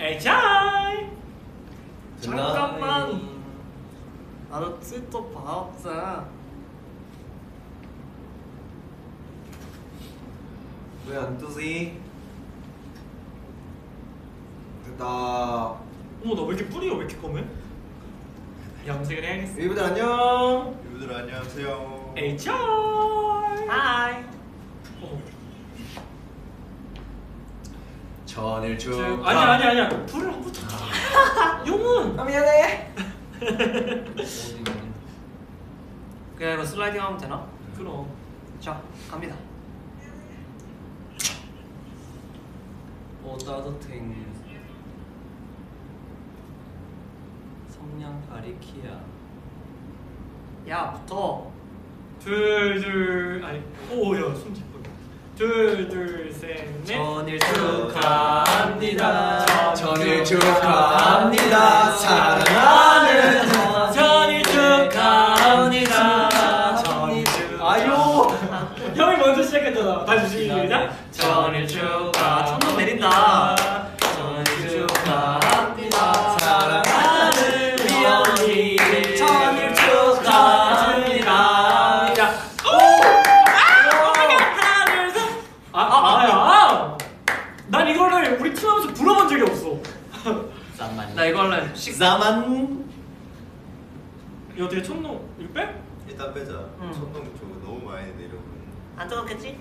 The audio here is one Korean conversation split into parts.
에이차이. 잠깐만. 나도 또 봐없자. 왜 안 뜨지? 됐다. 어머 나 왜 이렇게 뿌리가 왜 이렇게 검해? 염색을 해야겠어. 위브들 안녕. 여러분들 안녕하세요. 에이차이. 하이. 전일축. 아니야. 불을 안 붙여. 용은. 아 미안해. 그냥 이거 슬라이딩 하면 되나? 그럼. 자 갑니다. 따뜻행 성냥 가리키야. 야 붙어. 둘 아니 오야 손 짚어. 둘 셋 넷. 전일 축하합니다. 전일 축하합니다. 사랑하는 전일 축하합니다. 전일 아유. 형이 먼저 시작했잖아. 다시 시작. 전일 축하. 천둥 내린다. 전일 축하합니다. 사랑하는 우리 언니 전일 축하합니다. 아야. 난 이거를 우리 팀 하면서 불러본 적이 없어. 나 이거 할래. 식사만. 이거 어떻게 천둥 이거 빼? 일단 빼자. 응. 천둥 저거 너무 많이 내려오는. 안 뜨겁겠지?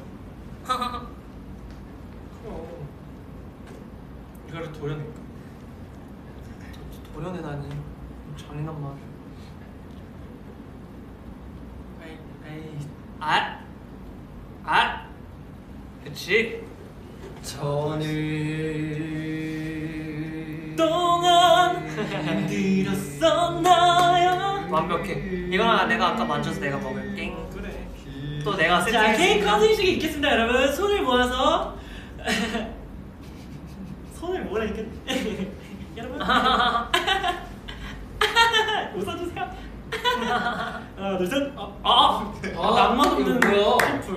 이거를 도려낼까? 도려내다니. 잔인한 말. 에이. 그치? 전일 동안 힘들었었나요? 완벽해. 이거는 내가 아까 만져서 내가 먹을게. 그래. 또 내가 자, 케이크 세팅했으니까. 커팅식이 있겠습니다, 여러분. 손을 모아서 손을 모으라니까. 여러분. 웃어주세요. 하나, 둘, 셋. 낭만 없는 이거 뭐야? 커플.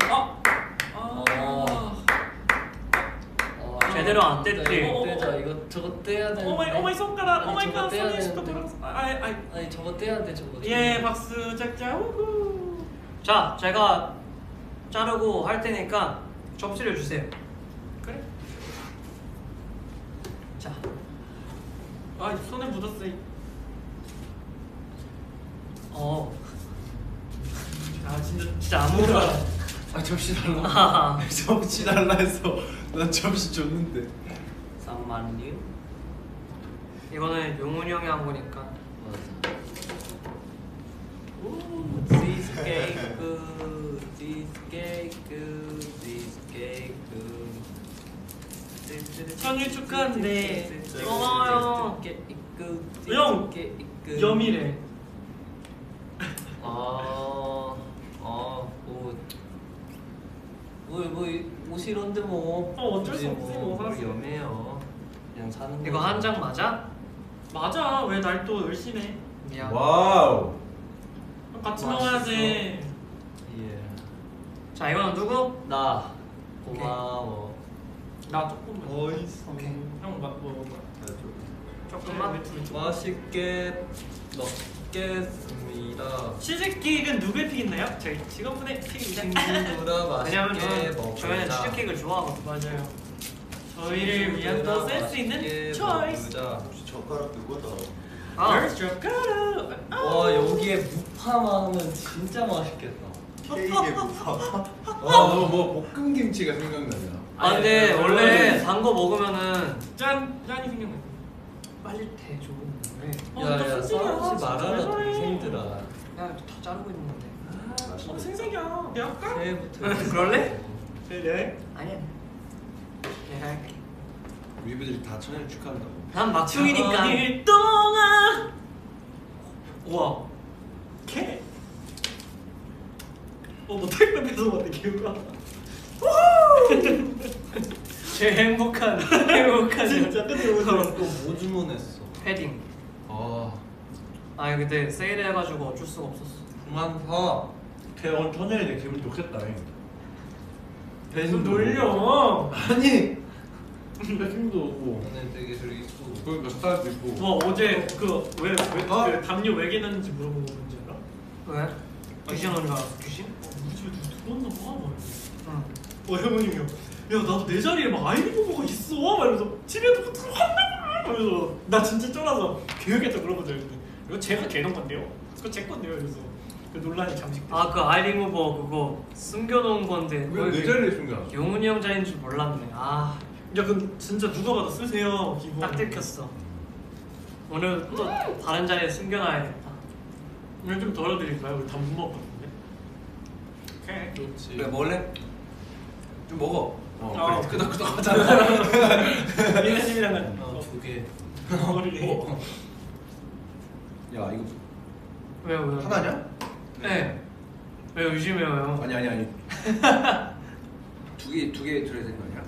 제대로 안 뗐지? 떼자. 이거 저거 떼야 되는데. 오마이 손가락. 아니, 오마이 저거 갓. 떼야 손이 씻고 되는데. 돌아왔어. 아니 저거 떼야 돼 저거. 예, 박수 짝짝. 우후. 자, 제가 자르고 할 테니까 접시를 주세요. 그래. 자, 손에 묻었어. 진짜 아무거나. 접시 달라. 접시 달라 해서 난 접시 줬는데. 3만류. 이거는 용훈이 형이 한 거니까. This cake, this cake, this cake. 생일 축하한데. 고마워요. 형, 염이래. 옷이 이런데 뭐. 어쩔 수 없지, 뭐. 우리 염해요. 그냥 사는 거. 이거 한 장 맞아? 맞아. 왜 날 또 의심해? 미안. 와우. 같이 맛있어. 먹어야지. 예. 자, 이거는 누구? 나 고마워. 나 조금만. 어이씨. 오케이. 형 먹어. 조금만. 맛있게 먹겠습니다. 치즈케이크는 누구의 픽인가요? 저희 직원분의 픽입니다. 친구들아 왜냐면 맛있게 저희는 먹자. 치즈케이크를 좋아하거든. 맞아요. 저희를 위한 또 센스 있는 초이스. 혹시 젓가락 누구다? There's your girl. 와 여기에 무파만 하면 진짜 맛있겠다. 케이크에 무파. 뭐 볶음김치가 생각나냐? 근데 원래 단 거 먹으면은 짠이 생각나. 빨리 대줘. 왜? 야야 싸우지 말아라 잘해. 동생들아. 야, 다 자르고 있는데. 생색이야. 내가 할까? 새해부터 그럴래? 그래. 아니야. 내가 할게. 위브들이 다 천일 축하한다고. 난 막둥이니까. 전일 동안. 우와. 개. 너 택배 배송한데 기우가. 제일 행복한 진짜 끝으로 뭐 주문했어? 패딩. 그때 세일해가지고 어쩔 수가 없었어. 그만 사. 태원 천일인데 기분 좋겠다. 계속 놀려. 아니. 패킹도 오고 오늘 되게 저기 있고. 그러니까 스타일도 있고. 와 어제 그왜 어? 그 담요 왜 개는지 물어본 거 뭔지 알아? 왜? 귀신 오는 줄 알았어. 귀신? 우리 집에 누구 들어왔나 봐. 막 응. 형님이요. 야 나도 내 자리에 막 아이리버거가 있어. 막 이러면서 집에도 들어간다. 그래서 나 진짜 쫄아서 교육에서 물어보자 했는데 이거 제가 개놓은 건데요. 그거 제 건데요. 그래서 그 논란이 잠시. 아 그 아이리무버 그거 숨겨놓은 건데 왜내 자리에 숨겨놨어? 용훈이 형 자리인 줄 몰랐네. 아, 야 그 진짜 누가 봐도 쓰세요. 기본. 딱 들켰어. 오늘 또 다른 자리에 숨겨놔야겠다. 오늘 좀 덜어드릴까요? 우리 다 못 먹었거든요. 오케이. 좋지. 그래 먹을래? 좀 먹어. 어. 그래 끄덕끄덕 하잖아. 리나님이랑은 두 개. 머리. 야 이거 왜요? 하나냐? 네. 왜요? 의심해요 형? 아니. 두 개 들어야 되는 거 아니야?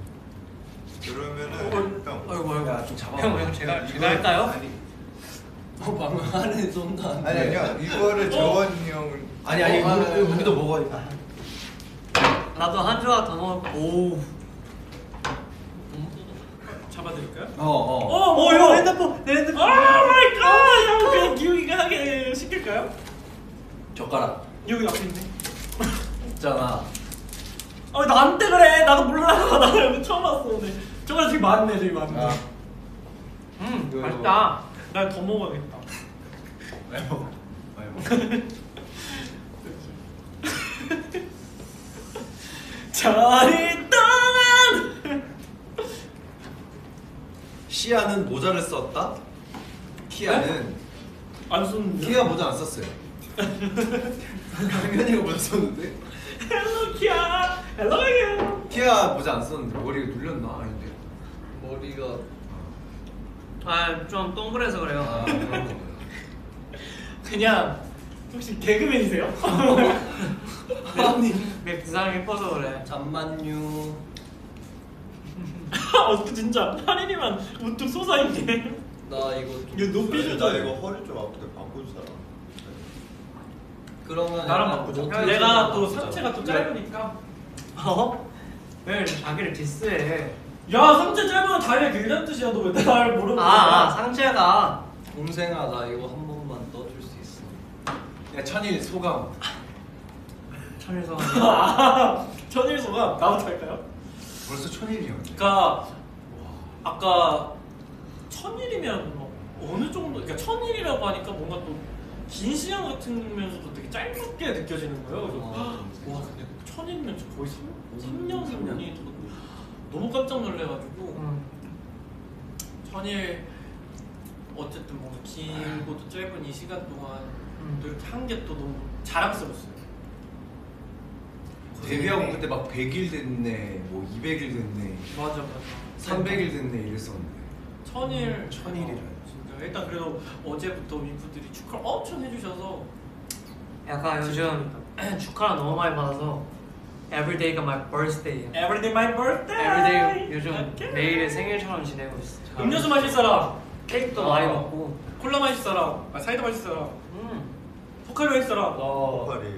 그러면은 일단 아이고 아이고. 야좀 잡아. 형 제가 할까요? 아니. 방금 안에 쏜다. 아니야 이거를 재원이 형은 아니 우리도 먹어. 나도 한 조각 더 먹을. 오. 잡아드릴까요? 형 핸드폰 내 핸드폰. 오 마이 갓! 형 그냥 기욱이가 하게 시킬까요? 젓가락 여기 앞에 있네. 있잖아. 나한테 그래. 나도 몰라. 나 여기 처음 왔어 오늘. 저거랑 되게 많네, 되게 많네. 아. 이거. 맛있다. 나 더 먹어야겠다. 많이 먹어. 저리 떠난. 시아는 모자를 썼다. 키아는 안 썼는데. 키아 모자 안 썼어요. 당연히가 모자 썼는데. 헬로 키아. 헬로 유. 키아 모자 안 썼는데 머리가 눌렸나? 아닌데. 머리가 아좀 동그래서 그래요. 아 그런 거구나. 그냥 혹시 개그맨이세요? 내 부상 예뻐서 그래. 잠만요. 진짜 할인이만 우뚝 솟아있네. 나 이거 좀. 이거 높이 나 주자. 이거 허리 좀 아픈데 바꿔주잖아. 그러면 나랑 약간 바꾸자. 모텔 내가 좀 또 바꾸자. 상체가 또 짧으니까. 왜 자기를 디스해? 야 상체 짧으면 다리가 길다는 뜻이야. 너 왜 날 모르는 거야? 상체가. 동생아 나 이거 한 번만 떠줄 수 있어. 야 천일 소감. 천일성. 천일소가 나부터 할까요? 벌써 천일이야. 그러니까 아까 천일이면 뭐 어느 정도? 그러니까 천일이라고 하니까 뭔가 또 긴 시간 같으면서도 되게 짧게 느껴지는 거예요. 그래서 와 근데 천일이면 진짜 거의 3년이 너무 깜짝 놀래가지고 천일 어쨌든 뭔가 길고도 짧은 이 시간 동안 또 이렇게 한 게 또 너무 자랑스러웠어요. 데뷔하고 그때 막 100일 됐네, 뭐 200일 됐네, 맞아. 300일 됐네 이랬었는데. 천일이라. 진짜. 일단 그래도 어제부터 위프들이 축하를 엄청 해주셔서 약간 요즘 축하를 너무 많이 받아서 Everyday가 my birthday야. Everyday my birthday. Everyday 요즘 오케이. 매일의 생일처럼 지내고 있어. 음료수 마실 사람, 케이크도 많이 먹고. 콜라 마실 사람, 사이다 마실 사람, 포카리 마실 사람. 허리.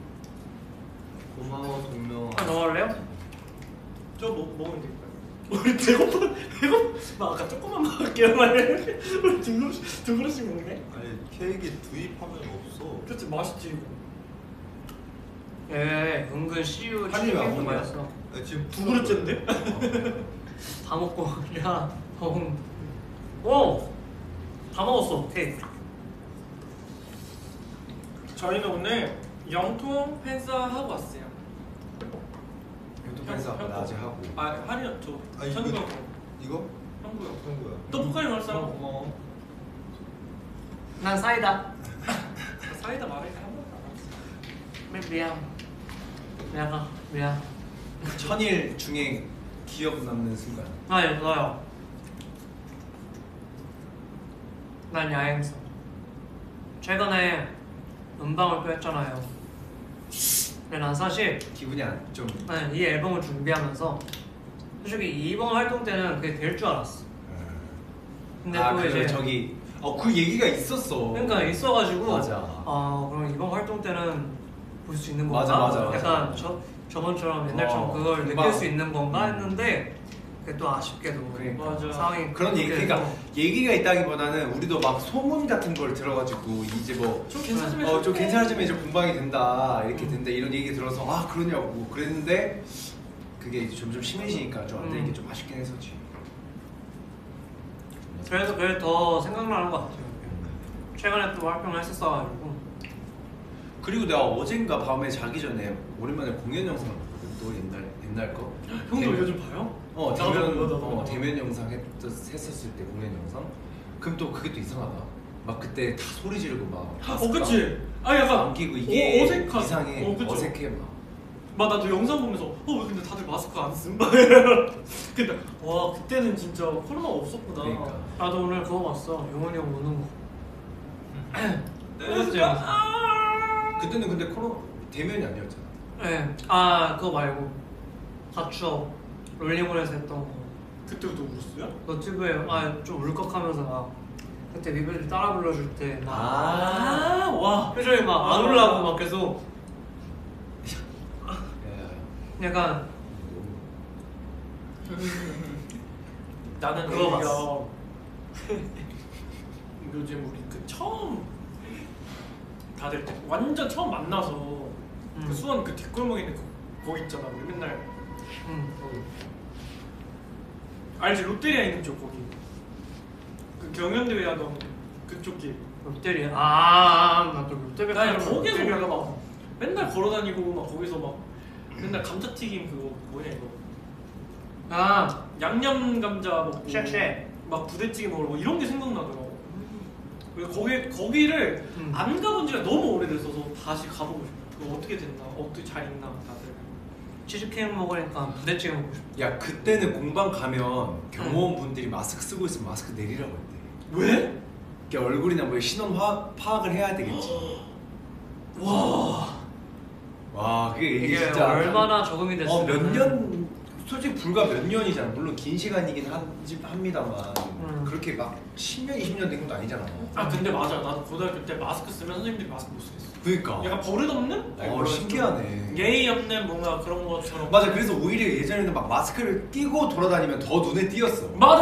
고마워 동명아. 하나 넣을래요? 저 먹으면 될까요? 우리 배고파. 나 아까 조금만 먹을게요. 우리 두 그릇씩 먹네. 아니 케이크 두입하면 없어. 그렇지 맛있지. 예, 은근 CU 한 입에 안 치즈케이크 먹냐? 맛있어. 아, 지금 두 그릇째인데? 다 먹고 야, 오, 다 먹었어 케이크. 저희는 오늘 영통 팬싸 하고 왔어요. 유튜브 팬사 낮에 하고. 할인 저 이거 현구형. 이거? 현구형. 형구야. 또 포카리 마실 사람? 고마워. 난 사이다. 사이다 말할까 한 번도 안 왔어. 미안. 천일 중에 기억 남는 순간. 너요. 난 야행성. 최근에 음방을 또 했잖아요. 근데 난 사실 기분이 좀. 이 앨범을 준비하면서 솔직히 이번 활동 때는 그게 될 줄 알았어. 근데 또 그래, 이제 저기 그 얘기가 있었어. 그러니까 있어가지고 맞아. 그럼 이번 활동 때는 볼 수 있는 건가? 맞아. 약간 저번처럼 옛날처럼 그걸 금방. 느낄 수 있는 건가 했는데 그게 또 아쉽게도 그러니까. 맞아. 상황이 그런 얘기, 그렇게 그러니까 돼서. 얘기가 있다기보다는 우리도 막 소문 같은 걸 들어가지고 이제 뭐 좀 괜찮으면 좀 괜찮아지면 이제 공방이 된다 이렇게 된다 이런 얘기 들어서 아 그러냐고 그랬는데 그게 이제 점점 심해지니까 좀 안 되는 게 좀 아쉽긴 했었지. 그래서 그게 더 생각나는 것 같아요. 최근에 또 활동을 했었어가지고. 그리고 내가 어젠가 밤에 자기 전에 오랜만에 공연 영상을 봤거든. 또 옛날 거. 형도 요즘 봐요? 나도. 대면 영상 했었을 때 공연 영상. 그럼 또 그게 또 이상하다. 막 그때 다 소리 지르고 막. 그치. 아 약간 안 끼고 이게 어색한. 이상해. 그쵸. 어색해 막. 막 나도 영상 보면서 왜 근데 다들 마스크 안 쓴? 근데 와 그때는 진짜 코로나가 없었구나. 그러니까. 나도 오늘 그거 봤어. 용원이 형 우는 거. 그때는 근데 코로나 대면이 아니었잖아. 네. 아 그거 말고 가추업 롤링홀에서 했던 거. 그때부터 울었어요? 너튜브에 좀 울컥하면서 막 그때 미벨리 따라 불러줄 때 막 와. 표정이 막 안 올라고 막 계속 야, 약간 나는 그거 오히려 봤어. 요즘 우리 그 처음 다들 완전 처음 만나서 그 수원 그 뒷골목에 있는 거 있잖아. 우리 맨날 거기. 알지? 롯데리아 있는 쪽 거기. 그 경연대회 하던 그쪽 길. 롯데리아 나도 롯데백화점 나 거기서 우리가 막 맨날 걸어다니고 막 거기서 막 맨날 감자튀김 그거 뭐냐 이거 양념 감자 먹고 쉑쉑. 막 부대찌개 먹으러 이런 게 생각나더라고. 그래서 거기를 안 가본 지가 너무 오래돼서 다시 가보고 싶어. 그거 어떻게 됐나? 어떻게 잘 있나 다들. 치즈케이크 먹으니까 부대찌개 먹고 싶어. 야 그때는 공방 가면 경호원분들이 마스크 쓰고 있으면 마스크 내리라고 했대. 왜? 이게 얼굴이나 뭐 신원 파악을 해야 되겠지. 와 그게 이게 진짜 얼마나 적응이 됐으면 몇 년, 솔직히 불과 몇 년이잖아. 물론 긴 시간이긴 합니다만 그렇게 막 10년, 20년 된 것도 아니잖아. 근데 맞아. 나도 고등학교 때 마스크 쓰면 선생님들이 마스크 못 쓰겠어. 그니까 약간 버릇없는? 신기하네. 예의 없는 뭔가 그런 것처럼. 맞아. 그래서 오히려 예전에는 막 마스크를 끼고 돌아다니면 더 눈에 띄었어. 맞아.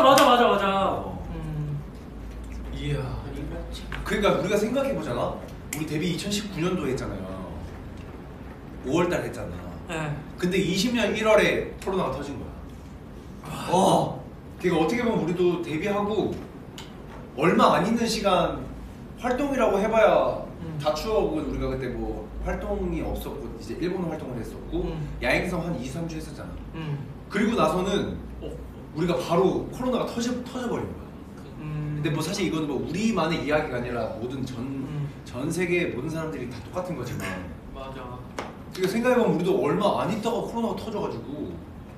이야. 그러니까 우리가 생각해보잖아. 우리 데뷔 2019년도에 했잖아요. 5월달 했잖아. 네. 근데 20년 1월에 코로나가 터진 거야. 그러니까 어떻게 보면 우리도 데뷔하고 얼마 안 있는 시간 활동이라고 해봐야 다 추억은 우리가 그때 뭐 활동이 없었고 이제 일본 활동을 했었고 야행성 한 2, 3주 했었잖아. 그리고 나서는 우리가 바로 코로나가 터져버린 거야. 근데 뭐 사실 이거는 뭐 우리만의 이야기가 아니라 모든 전 세계 모든 사람들이 다 똑같은 거지만 맞아. 그러니까 생각해보면 우리도 얼마 안 있다가 코로나가 터져가지고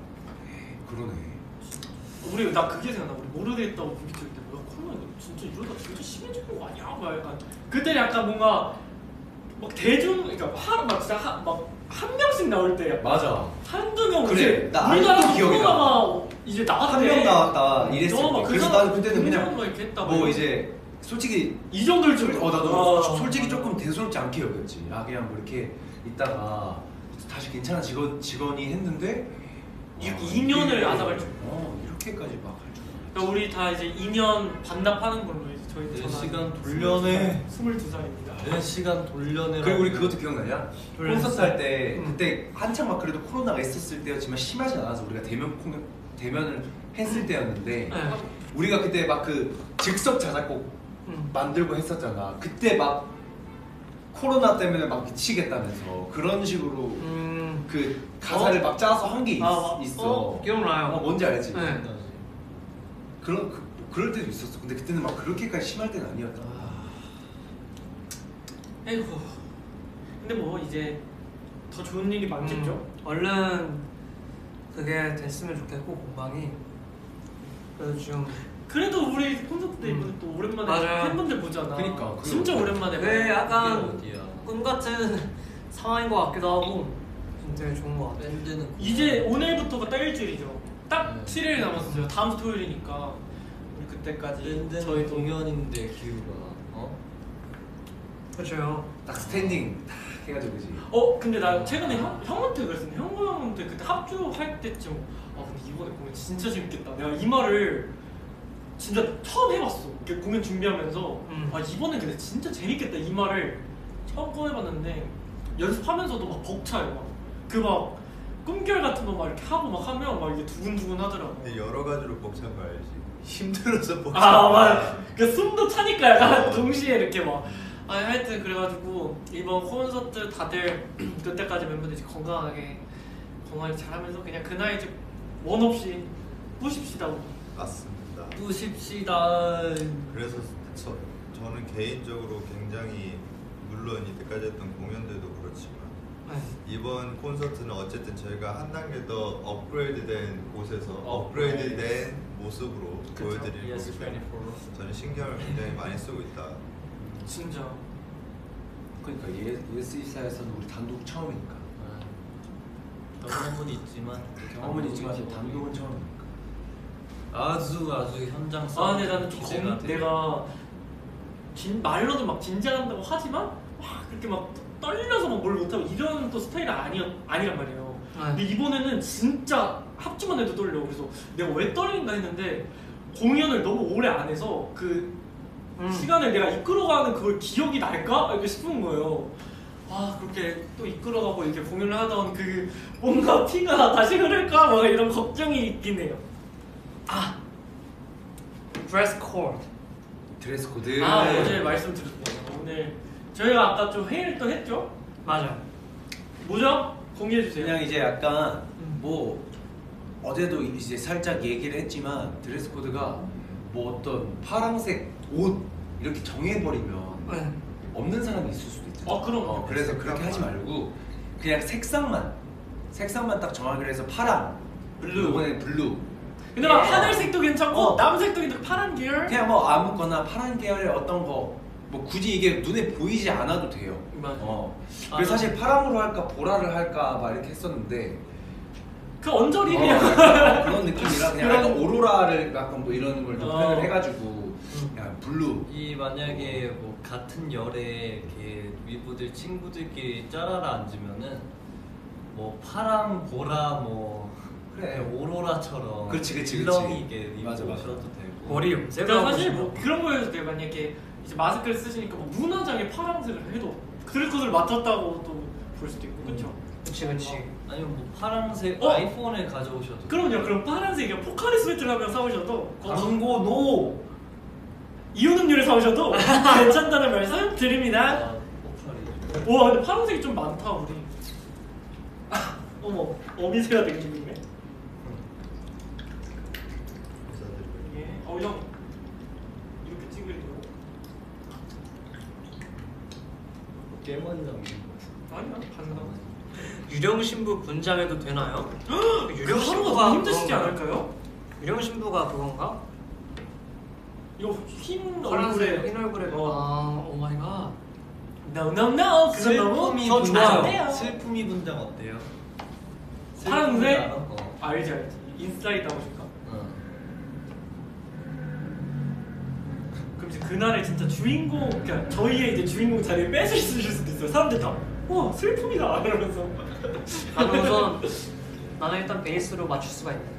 그러네. 나 그게 생각나. 우리 모르게 했다고 분기 찍을 때 뭐야 코로나 이거 진짜 이러다 진짜 심해지는 거 아니야? 막 약간 그때 약간 뭔가 막 대중 그러니까 한 명씩 나올 때 약간 맞아. 한두 명 그래, 이제 나 우리나라 아직도 기억이 나. 코로나가 이제 나왔대. 한 명 나왔다 이랬을 때. 막 그래서 그 나는 그때는 그냥 막 이렇게 했다. 뭐 이제 솔직히 이 정도일 줄. 나도 솔직히 조금 대수롭지 않게 여겼지. 그냥 뭐 이렇게 있다가 다시 괜찮은 직원이 했는데 2년을 앗아갈 줄. 이렇게까지 막 할 줄. 그러니까 우리 다 이제 2년 반납하는 걸로 이제 저희 내 시간 돌려내. 22살입니다. 내 시간 돌려내라. 그리고 우리 그것도 기억나냐? 돌려냈어. 콘서트 할 때 그때 한창 막 그래도 코로나가 있었을 때였지만 심하지 않아서 우리가 대면을 했을 때였는데 네. 우리가 그때 막 그 즉석 자작곡 만들고 했었잖아. 그때 막 코로나 때문에 막 미치겠다면서 그런 식으로 그 가사를 막 짜서 한 게 있어. 기억나요. 뭔지 알지? 네. 그럴 때도 있었어. 근데 그때는 막 그렇게까지 심할 때는 아니었다. 에이구. 근데 뭐 이제 더 좋은 일이 많겠죠? 얼른 그게 됐으면 좋겠고 공방이. 그래서 지금 그래도 우리 콘서트 때 이번에 또 오랜만에 맞아요. 팬분들 보잖아. 그니까, 진짜 오랜만에 왜 봐요. 약간 어디야? 꿈 같은 상황인 것 같기도 하고 되게 좋은 것 같아요. 밴드는 이제 오늘부터가 딱 일주일이죠. 딱 네. 7일 남았어요. 다음 주 토요일이니까 우리 그때까지 밴드는 저희도 공연인데 기우가 그렇죠. 딱 스탠딩 딱 해가지고 그지. 근데 나 최근에 형한테 그랬었는데 형한테 그때 합주할 때쯤 근데 이번에 공연 진짜 재밌겠다. 내가 이 말을 진짜 처음 해봤어. 이렇게 공연 준비하면서 아 이번에 근데 진짜 재밌겠다 이 말을 처음 꺼내봤는데 연습하면서도 막 벅차요. 막 그 막 꿈결 같은 거 막 이렇게 하고 막 하면 막 이게 두근두근 하더라고. 근데 여러 가지로 벅찬 거 알지? 힘들어서 벅찬 아 거. 맞아. 그 숨도 차니까 약간 동시에 이렇게 막. 하여튼 그래가지고 이번 콘서트 다들 그때까지 멤버들이 건강하게 잘하면서 그냥 그날 이제 원 없이 뿌십시다. 맞습니다. 뿌십시다. 그래서 저는 개인적으로 굉장히 물론 이때까지 했던 공연들도 그렇지만 이번 콘서트는 어쨌든 저희가 한 단계 더 업그레이드된 곳에서 업그레이드된 모습으로 보여드리는 거기 때문에 저는 신경을 굉장히 많이 쓰고 있다. 진짜. 그러니까 예스24에서는 우리 단독 처음이니까. 경험은 있지만 경험은 있지만 단독은 처음이니까. 아주 현장성. 아 근데 나는 좀 내가 말로는 막 긴장한다고 하지만 막 그렇게 막 떨려서 막 뭘 못하고 이런 또 스타일은 아니란 말이에요. 근데 이번에는 진짜 합주만 해도 떨려. 그래서 내가 왜 떨린가 했는데 공연을 너무 오래 안 해서 그 시간을 내가 이끌어가는 그걸 기억이 날까? 이렇게 싶은 거예요. 아 그렇게 또 이끌어가고 이렇게 공연을 하다 보니 그 뭔가 피가 다시 흐를까? 막 이런 걱정이 있긴 해요. 드레스 코드. 드레스 코드. 어제 말씀드렸네요. 오늘 저희가 아까 좀 회의를 또 했죠? 맞아. 뭐죠? 공개해주세요. 그냥 이제 약간 뭐 어제도 이제 살짝 얘기를 했지만 드레스 코드가 뭐 어떤 파란색 옷 이렇게 정해버리면 없는 사람이 있을 수도 있잖아. 그럼. 그래서 그렇게 하지 말고 그냥 색상만 딱 정하기로 해서 파랑, 블루. 이번에 블루. 근데 막 하늘색도 괜찮고 남색도 괜찮고 파란 계열? 그냥 뭐 아무거나 파란 계열의 어떤 거 뭐 굳이 이게 눈에 보이지 않아도 돼요. 맞아. 그래서 사실 파랑으로 할까 보라를 할까 막 이렇게 했었는데 그 언저리 그냥 그런 느낌이라 그냥 약간 오로라를 약간 뭐 이런 걸 좀 표현을 해가지고 그냥 블루. 이 만약에 뭐 같은 열에 이렇게 위부들 친구들끼리 짜라라 앉으면은 뭐 파랑 보라 뭐 그래. 오로라처럼 그렇지. 일렁이게 입고 맞아. 오셔도 되고 머리 그러니까 사실 뭐 그런 거에서 내가 만약에 이제 마스크를 쓰시니까 뭐 문화장에 파란색을 해도 드레스 코드를 맡았다고 또 볼 수도 있고 그렇죠? 그치. 아니면 뭐 파란색 어? 아이폰을 가져오셔도 그럼요. 그럼 파란색이야 포카리 스웨트를 하면 사오셔도 광고 노! 이온 음료를 사오셔도 괜찮다는 말씀 드립니다. 포카리 와 근데 파란색이 좀 많다 우리. 어머 어미새가 되게 좋네. 감사드리고요. 이게 형 이렇게 찍으려고? 깨먼장 아니야 가능하다. 유령 신부 분장해도 되나요? 유령 신부가 더 힘드시지 않을까요? 유령 신부가 그건가? 이거 흰 파란색 얼굴에 흰 얼굴에 오 마이 갓. No 그건 너무 저 좋아요. 슬픔이 분장 어때요? 파란색? 슬픔이 알아? 알지 인사이드 아웃인가? 그럼 이제 그날에 진짜 주인공 그러니까 저희의 이제 주인공 자리에 뺏으실 수도 있어요. 사람들 다 와 슬픔이다 이러면서 우선 나는 일단 베이스로 맞출 수가 있네.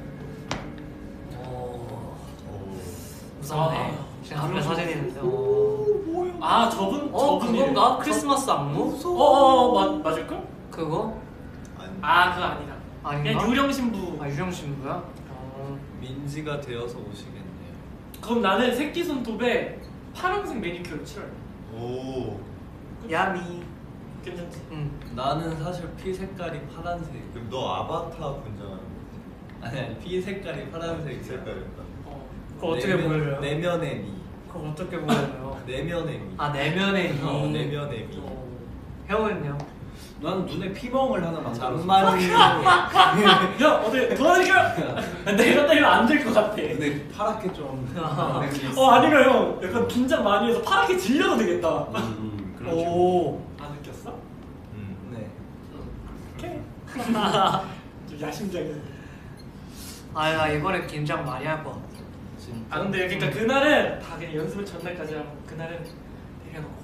무섭네. 지금 앞에 사진 있는데. 아 저분 그건가? 크리스마스 안무? 맞을걸? 그거? 아 그거 아니다. 아닌가? 그냥 유령 신부. 유령 신부야? 민지가 되어서 오시겠네요. 그럼 나는 새끼 손톱에 파란색 매니큐어를 칠할래. 오. 야미. 괜찮지? 응. 나는 사실 피 색깔이 파란색. 그럼 너 아바타 분장하는 아니 피 색깔이 파란색. 색깔이다. 그거 어떻게 보여줘요? 내면의 미. 그거 어떻게 보여줘요? 내면의 미. 내면의 미. 내면의 미. 혜원은요? 나는 눈에 피멍을 하나 만들어서 잔만이. 야 어떻게 도와줄까? 내가 때리면 안 될 것 같아. 눈에 파랗게 좀 아니면 형 약간 긴장 많이 해서 파랗게 질려도 되겠다. 그렇죠. 오. 안 느꼈어? 네. 오케이. 좀 야심작이네. 나 이번에 긴장 많이 할 것 같아. 진짜. 근데 그러니까 그날은 다 그냥 연습을 전날까지 하고 그날은 내려놓고.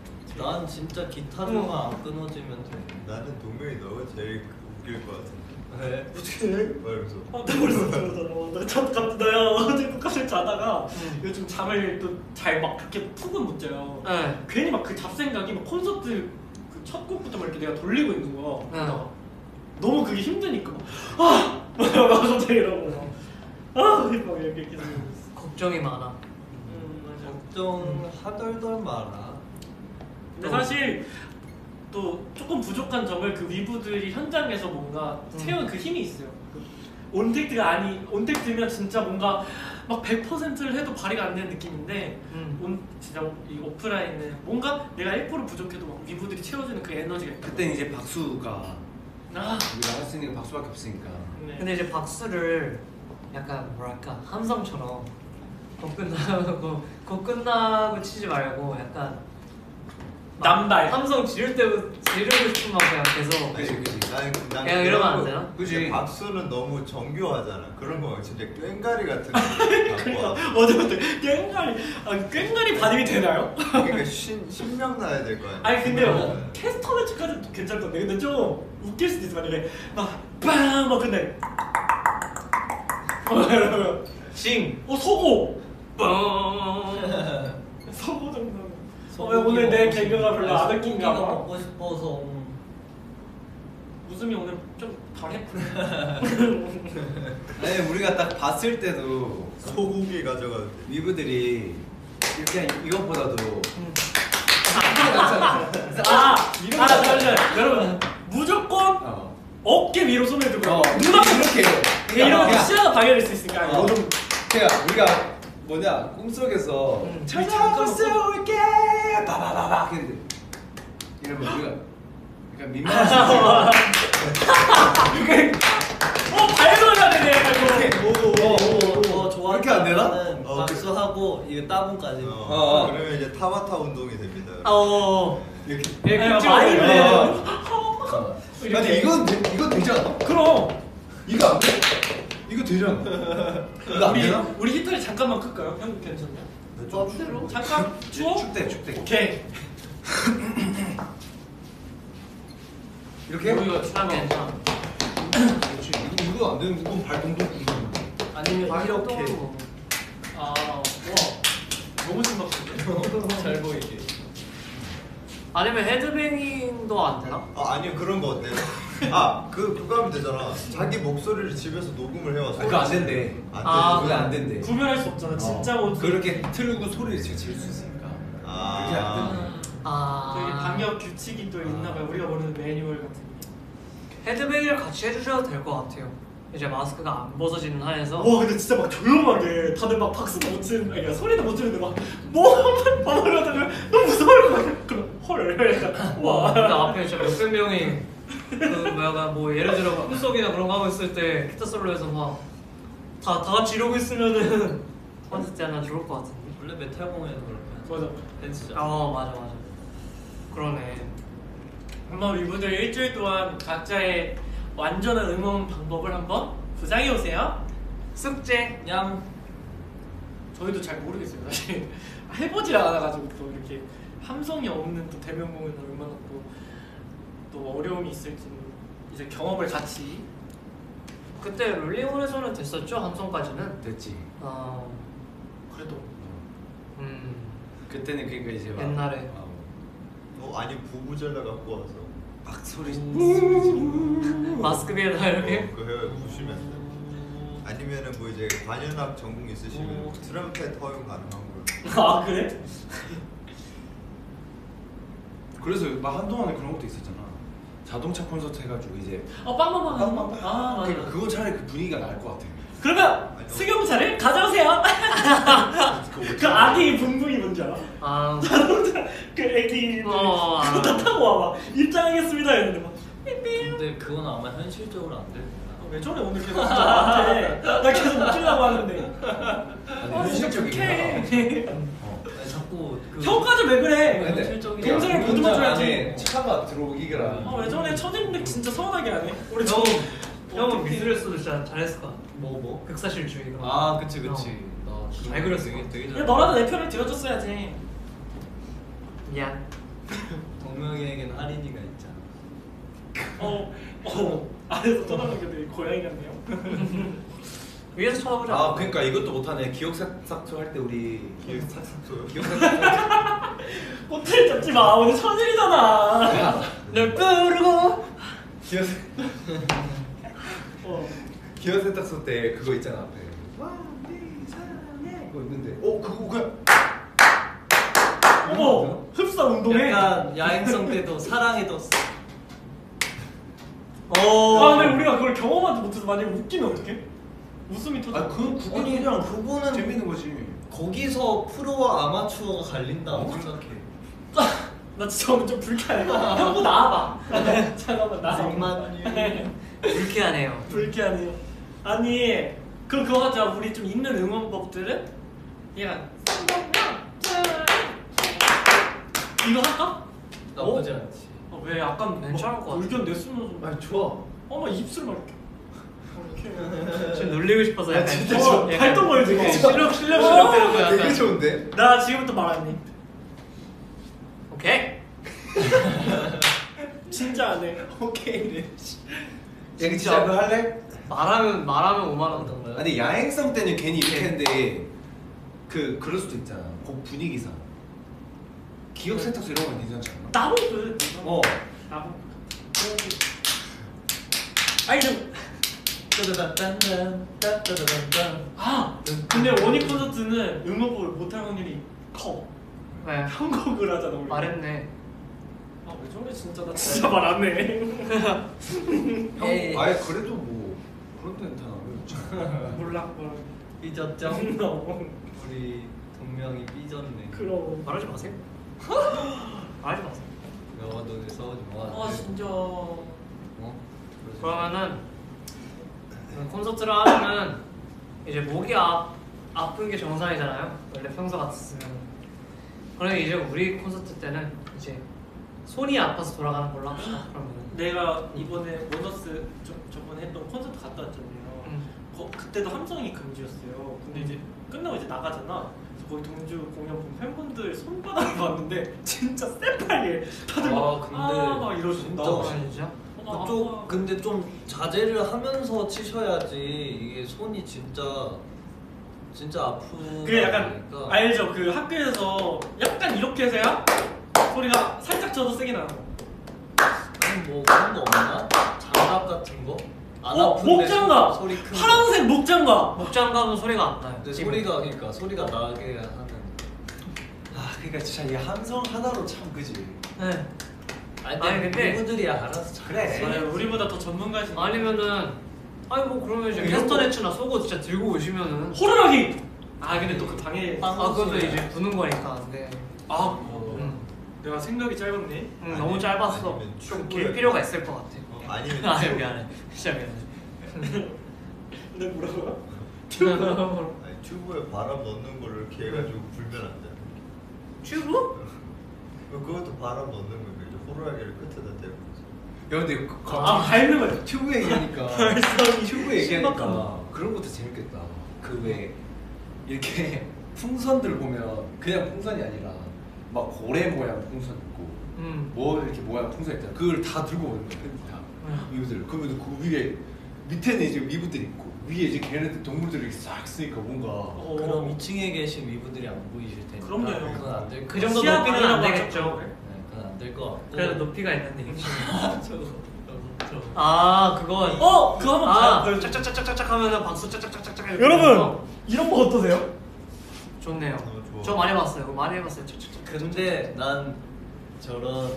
난 진짜 기타 조각 안 끊어지면 돼. 나는 동명이 너가 제일 웃길 것 같은데. 왜? 어떻게 해? 그래서 나 벌써 들어잖아. 나 어제 끝까지 자다가 요즘 잠을 또 잘 막 그렇게 푹은 못 자요. 네. 괜히 막 그 잡생각이 막 콘서트 그 첫 곡부터 막 이렇게 내가 돌리고 있는 거야. 그러다가 너무 그게 힘드니까 막 갑자기 이러고 막 이렇게 계속 이러고 있어. 걱정이 많아. 맞아. 걱정 하덜덜 마라. 근데 사실 또 조금 부족한 점을 그 위부들이 현장에서 뭔가 채운 그 힘이 있어요. 그 온택트면 진짜 뭔가 막 100%를 해도 발휘가 안 되는 느낌인데 진짜 이 오프라인은 뭔가 내가 1% 부족해도 막 위부들이 채워주는 그 에너지가 있다. 그때 이제 박수가 아, 우리가 할 수 있는 게 박수밖에 없으니까. 네. 근데 이제 박수를 약간 뭐랄까 함성처럼 곡 끝나고 치지 말고 약간 남발. 함성 지르고 싶은 막 그냥 계속 그치. 난 그냥 이러면 안 되나? 그치. 박수는 너무 정교하잖아. 그런 거 진짜 꽹가리 같은 거 그러니까 갖고 와. 어제부터 꽹가리 반응이 되나요? 그러니까 신명 나야 될 거 아니야. 아니 근데요 캐스터 매치까지는 괜찮던데 근데 좀 웃길 수도 있어. 만약에 막빵막 근데 징 서고 뻥 서고 정도는 왜 오늘 내 개그가 별로 안 웃긴가 봐. 먹고 싶어서. 웃음이 오늘 좀 덜했구나. 아니 우리가 딱 봤을 때도 소고기 가져가도 돼. 위브들이 그냥 이것보다도 잠시만 여러분 무조건 어깨 위로 손을 들고 눈앞에 이렇게 이러면 그냥 시야가 방해될 수 있으니까 어. 좀 그냥 우리가 뭐냐 꿈속에서 찾아볼게 바바바바 근데 이러면 우리가 약간 민망할 수 있어. 발소리가 되네 약간 좋아. 그렇게 안 되나? 박수하고 이거 따봉까지. 그러면 이제 타바타 운동이 됩니다. 이렇게 마이를 아니 이건 되지 않아? 그럼 이거 안 돼? 이거 되잖아. 이거 안 되나? 우리 히터를 잠깐만 끌까요? 형 괜찮나요? 맘대로. 잠깐 추워? 축대. 오케이 이렇게? 우리가 추하면 괜찮아. 그렇지. 이거 안 되는 이건 발동동 아니면 이렇게. 와 너무 신박한데? 잘 보이게. 아니면 헤드뱅잉도 안 되나? 아니요 그런 거 어때요? 그거 하면 되잖아. 자기 목소리를 집에서 녹음을 해와. 그거 안 된대. 안 돼. 그게 안 된대. 구별할 수 없잖아 진짜 뭐 그렇게 틀고 소리를 지를 수 있으니까. 그게 안 된대. 되게 방역 규칙이 또 있나 봐요. 우리가 모르는 매뉴얼 같은 게. 헤드뱅잉을 같이 해주셔도 될 것 같아요. 이제 마스크가 안 벗어지는 한에서. 와 근데 진짜 막 조용하게 다들 막 박수도 못 치는 아니 소리도 못 치는데 막뭐 이러다가 너무 무서울 거 같아. 그럼 헐 약간 와. 근데 앞에 진짜 몇백 명이 뭐 예를 들어 꿈속이나 그런 거 하고 있을 때 기타 솔로에서 막 다 같이 이러고 있으면은 콘서트 하나 좋을 것 같은데. 원래 메탈 공연에도 그렇게 맞아. 댄스잖아. 맞아. 그러네. 한번 위부들 일주일 동안 각자의 완전한 응원 방법을 한번 구상해 오세요. 숙제. 양. 저희도 잘 모르겠어요 사실. 해보질 않아가지고 또 이렇게 함성이 없는 또 대면 공연은 얼마나 또 어려움이 있을지는 이제 경험을 같이. 그때 롤링홀에서는 됐었죠? 함성까지는. 됐지. 그래도 그때는 그러니까 이제 막 옛날에. 아니 부부젤라 갖고 와서 막 소리 마스크 위에다 이렇게. 그거 부시면 안 돼. 아니면은 뭐 이제 관현악 전공 있으시면 트럼펫 허용 가능한 걸. 아 그래? 그래서 막 한동안에 그런 것도 있었잖아. 자동차 콘서트 해가지고 이제 빵빵빵. 아 맞아. 그러니까 그건 차라리 그 분위기가 나을 것 같아. 그러면 승용차를 가져오세요. 그 아기 붕붕이 뭔지 알아? 자동차 그 애기 그거 다 타고 와봐. 입장하겠습니다 이러는데 막 근데 그건 아마 현실적으로 안 될 거야. 왜 저래 오늘 계속 진짜 나한테 나 계속 웃기려고 하는데. 현실적이구나. 아니, 자꾸 형까지 왜 그래? 현실적인. 동생을 야, 보듬어줘야지. 차가 들어오기라. 왜 저래 천인데 진짜 서운하게 하네. 우리 형은 미술했어도 진짜 잘했을 것 같아. 뭐? 극사실주의 이런 거. 그치. 잘 그렸어. 되게 야, 너라도 내 편을 들어줬어야지. 미안. 동명이에겐 할인이가 있잖아. 아래서 쳐다보는 게 되게 고양이 같네요. 위에서 쳐다보자. 아 그러니까 이것도 못하네. 기억삭삭소 할 때 우리 기획삭삭소요? 기억삭삭소 꼬투리 잡지 마. 오늘 천일이잖아. 널 부르고. 기억 어. 기억세탁소 때 그거 있잖아 앞에. 와네 사랑해 그거 있는데. 그거 그냥. 어머 흡사 운동해. 약간 야행성 때도 사랑해도 아 근데 우리가 그걸 경험하지 못해서 만약에 웃기면 어떡해? 웃음이 터져. 아 그건 아니, 그냥 그거는 재밌는 거지. 거기서 프로와 아마추어가 갈린다고 생각해. 나 진짜 오늘 좀 불쾌해. 형부 나와봐. 잠깐만 나와봐. 정말 불쾌하네요. 불쾌하네요. 아니 그거 하자. 우리 좀 있는 응원법들은 약간 이거 할까? 나쁘지 않지. 왜 약간 괜찮을 것 같아. 의견 냈으면서 아 좋아. 어머 입술 막 이렇게 지금 놀리고 싶어서 약간 진짜 좋아. 활동 걸 되게 실력 되는 거 약간. 되게 좋은데? 나 지금부터 말하니 오케이. 진짜 안 해. 오케이래. 얘기 진짜 그거 할래? 말하면 5만 원. 어떤가요? 아니 야행성 때는 괜히 이렇게 했는데 그럴 수도 있잖아. 곡 분위기상. 기억 세탁소 이런 건 괜찮지 않나? 나보고 나보고 아니 좀 근데 원희 콘서트는 응원법을 못할 확률이 커. 왜? 편곡을 하잖아 우리. 말했네. 아왜 저래 진짜 나 진짜 말 안 해. 에이. 아예 그래도 뭐 그런 데는 다 몰라. 삐졌죠? 너 우리 동명이 삐졌네. 그럼. 말하지 마세요. 말하지 마세요. 너와 너네 싸우지 마. 아 진짜. 어? 그러지 마. 그러면은 콘서트를 하면은 이제 목이 아픈 게 정상이잖아요. 원래 평소 같았으면. 그러면 이제 우리 콘서트 때는 이제 손이 아파서 돌아가는 걸로 합시다. 그러면은. 내가 이번에 보너스 저번에 했던 콘서트 갔다 왔잖아요. 그때도 함성이 금지였어요. 근데 이제 끝나고 이제 나가잖아. 그래서 거기 동주 공연 본 팬분들 손바닥을 봤는데 진짜 새빨개. 다들 막 이러신다. 진짜? 그쪽 근데 좀 자제를 하면서 치셔야지. 이게 손이 진짜 아프. 그게 약간 알죠? 그 학교에서 약간 이렇게 해서야 소리가 살짝 쳐도 세게 나는 거. 아니 뭐 그런 거 없나? 장갑 같은 거? 안 어? 아픈데 목장갑! 소리 큰 거. 파란색 목장갑! 목장갑은 소리가 안 나요. 근데 소리가 나게 하는. 그러니까 진짜 이 함성 하나로 참 그지. 네. 아니 근데 누구들이 알아서 잘 그래. 했어. 맞아요. 우리보다 더 전문가지. 아니면은 뭐 그러면 이제 캐스터네츠나 쏘고 진짜 들고 오시면은 호루라기! 아 근데 또 그 방에 그것도 이제 부는 거니까. 근데 내가 생각이 짧았네. 너무 짧았어. 아니면 좀 튜브에- 길 필요가 있을 것 같아. 아니면 미안해. 진짜 미안해. 근데 뭐라고요? 아니, 튜브에 바람 넣는 거를 이렇게 해가지고 불면 안 돼. 튜브? 그것도 바람 넣는 거니까 이제 호루라기를 끝에다 대고. 야 근데 밟는 거야. 튜브 얘기하니까 발성이 튜브 얘기하니까 신박하다. 그런 것도 재밌겠다. 그 왜 이렇게 풍선들 보면 그냥 풍선이 아니라 막 고래 모양 풍선 있고 뭐 이렇게 모양 풍선 있잖아. 그걸 다 들고 오는 거야. 다 위부들. 그러면 그 위에 밑에는 이제 위부들 있고 위에 이제 걔네들 동물들이 싹 쓰니까 뭔가 그럼 2층에 계신 위부들이 안 보이실 테니까. 그럼요. 그건 안 될. 그 정도 시야 높이는 안 방이라고 되겠죠. 하죠. 네, 그건 안 될 것 같고. 그래도 높이가 있는 얘기죠. 저거. 그거. 그거 한번 보여줘. 짝짝짝짝짝 하면은 박수 짝짝짝짝짝. 이렇게 여러분 하면서. 이런 거 어떠세요? 좋네요. 좋아. 저 많이 봤어요. 그거 많이 해봤어요. 근데 난 저런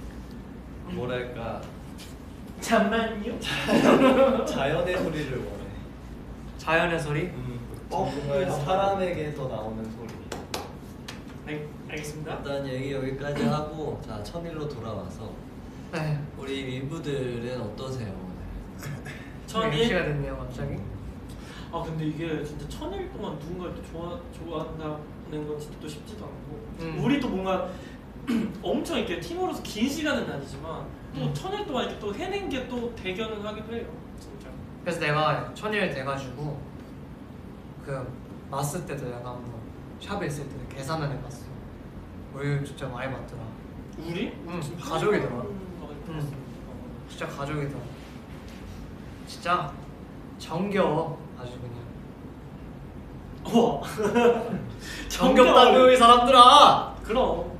뭐랄까 잠만요. 자연의 소리를 원해. 자연의 소리? 정말 사람에게서 나오는 소리. 알겠습니다. 일단 얘기 여기까지 하고 자 천일로 돌아와서 네. 우리 위부들은 어떠세요? 천일? 시가 됐네요 갑자기. 근데 이게 진짜 천일 동안 누군가를 또 좋아한다는 건 진짜 또 쉽지도 않고 우리도 뭔가 엄청 이렇게 팀으로서 긴 시간은 아니지만 또 천일 동안 이렇게 또 해낸 게 또 대견을 하기도 해요 진짜. 그래서 내가 천일 돼가지고 그 마스 때도 내가 한번 샵에 있을 때 계산을 해봤어. 우리 진짜 많이 받더라. 우리? 가족이더라. 진짜 가족이더라. 진짜 정겨워 아주 그냥. 우와. 정겹다고 이 사람들아. 그럼.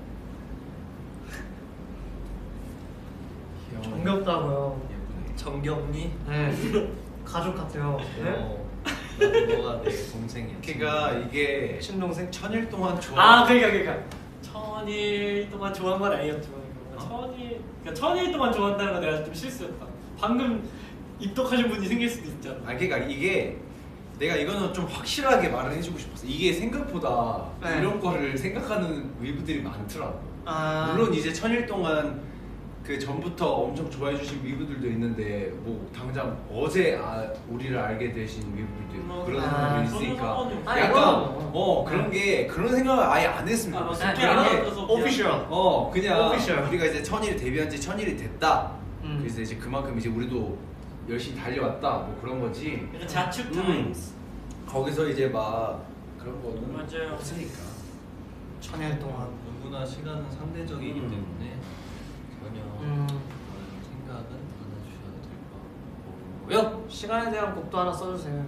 정겹다고요. 예쁘네. 정겹니? 네. 가족 같아요. 네? 너가 내 동생이야. 그러니까 이게 친동생. 천일 동안 좋아. 아 그러니까 천일 동안 좋아한 건 아니었지만 그러니까 천일 동안 좋아한다는 건 내가 좀 실수였다. 방금 입덕하신 분이 생길 수도 있잖아. 아 그러니까 이게 내가 이거는 좀 확실하게 말을 해주고 싶었어. 이게 생각보다 네. 이런 거를 생각하는 위브들이 많더라고. 아. 물론 이제 천일 동안 그 전부터 엄청 좋아해 주신 위브들도 있는데 뭐 당장 어제 우리를 알게 되신 위브들도 있고 그런 사람들이 있으니까 아, 약간 이거는 그런 게 그런 생각을 아예 안 했으면 아, 좋겠어. 맞아. 그냥 알아들어서 오피셜. 그냥 오피셜. 우리가 이제 천일이 데뷔한 지 천일이 됐다. 그래서 이제 그만큼 이제 우리도 열심히 달려왔다 뭐 그런 거지. 약간 자축 타임스. 거기서 이제 막 그런 거는 맞아요. 없으니까. 천일 동안. 누구나 시간은 상대적이기 때문에 전혀 그런 생각은 안 해주셔도 될 것 같고요. 시간에 대한 곡도 하나 써주세요.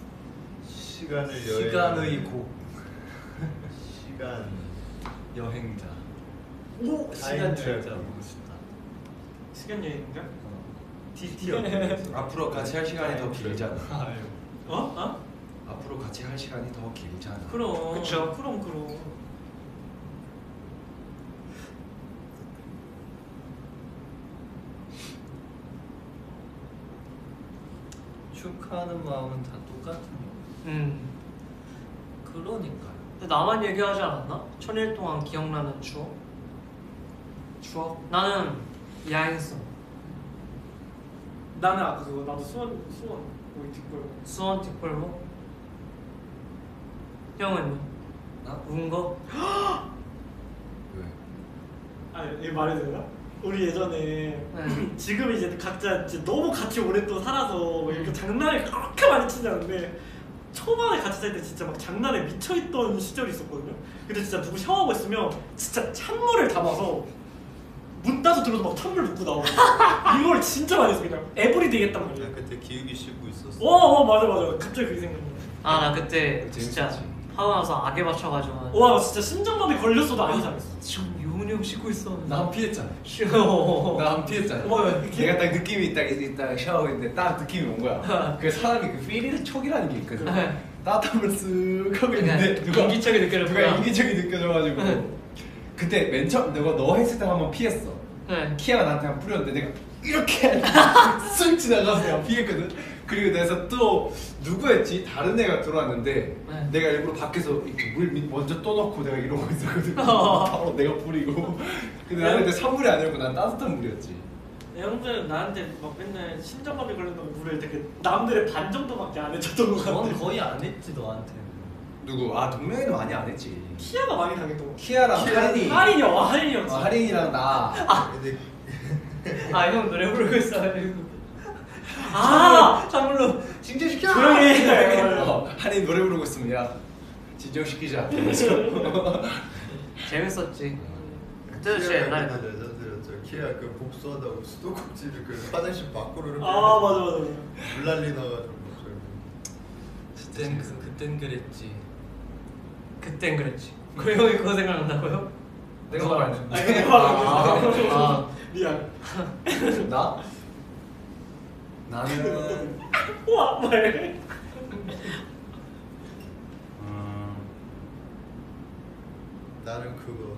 시간의 곡. 시간 여행자. 오 시간 여행자 보고 싶다. 시간 여행인가? TT 앞으로 같이 할 시간이 더 길잖아. 아유. 어? 앞으로 같이 할 시간이 더 길잖아. 그럼. 그쵸. 그럼. 축하하는 마음은 다 똑같은 거. 그러니까요. 근데 나만 얘기하지 않았나? 천일 동안 기억나는 추억? 나는 야행성. 나는 아까 그거 나도 수원 우리 뒷골. 수원 뒷골목. 형은요? 나? 운 거? 왜? 아 이거 말해도 되나? 우리 예전에 네. 지금 이제 각자 이제 너무 같이 오랫동안 살아서 이렇게 장난을 그렇게 많이 치지 않는데 초반에 같이 살 때 진짜 막 장난에 미쳐있던 시절이 있었거든요. 근데 진짜 누구 샤워하고 있으면 진짜 찬물을 담아서 문 따서 들어서 막 찬물 붓고 나오고 이걸 진짜 많이 했어. 그냥 에브리데이 했단 말이야. 나 그때 기욱이 씻고 있었어. 맞아 갑자기 그게 생각나. 아 나 그때 진짜 재밌었지. 하고 나서 악에 맞춰가지고 와 진짜 심장마비 걸렸어도 안 이상했어. 지금 요은이 형 씻고 있어. 난 피했잖아. 싫어. 난 피했잖아. 내가 딱 느낌이 딱 샤워했는데 딱 느낌이 온 거야. 그 사람이 그 필리는 촉이라는 게 있거든. 따뜻한 물 쓱 하고 있는데 누가 인기척이 느껴졌구나. 인기척이 느껴져가지고 그때 맨 처음 너 했을 때 한번 피했어. 네. 키아가 나한테 한 번 뿌렸는데 내가 이렇게 쓱 지나가서 내가 피했거든. 그리고 내가 또 누구였지? 다른 애가 들어왔는데 네. 내가 일부러 밖에서 이렇게 물 먼저 떠놓고 내가 이러고 있었거든. 바로 내가 뿌리고. 근데 나는 그때 찬물이 아니었고 난 따뜻한 물이었지. 형들은 나한테 막 맨날 심장마비 걸린다고 물을 되게 남들의 반 정도밖에 안 해줬던 것 넌 같아. 거의 안 했지 너한테. 누구? 동명이는 많이 안 했지. 키아가 많이 당했던 것 같아. 키아랑 하린이. 할인이었지. 하린이랑 나. 근데 형 노래 부르고 있어가지고. 찬물로 진정시켜. 조용히 해. 하린이 노래 부르고 있으면 야 진정시키자. 재밌었지. 그때도 진짜 옛날에. 여자들이었죠. 키아 그 복수하다고 수도꼭지를 그 화장실 밖으로 이렇게 맞아. 물난리 나가지고 그땐 그랬지. 그땐 그랬지. 그 형이 그거 생각난다고요? 내가 말했지. 미안. 나? 나는 우와 말. 나는 그거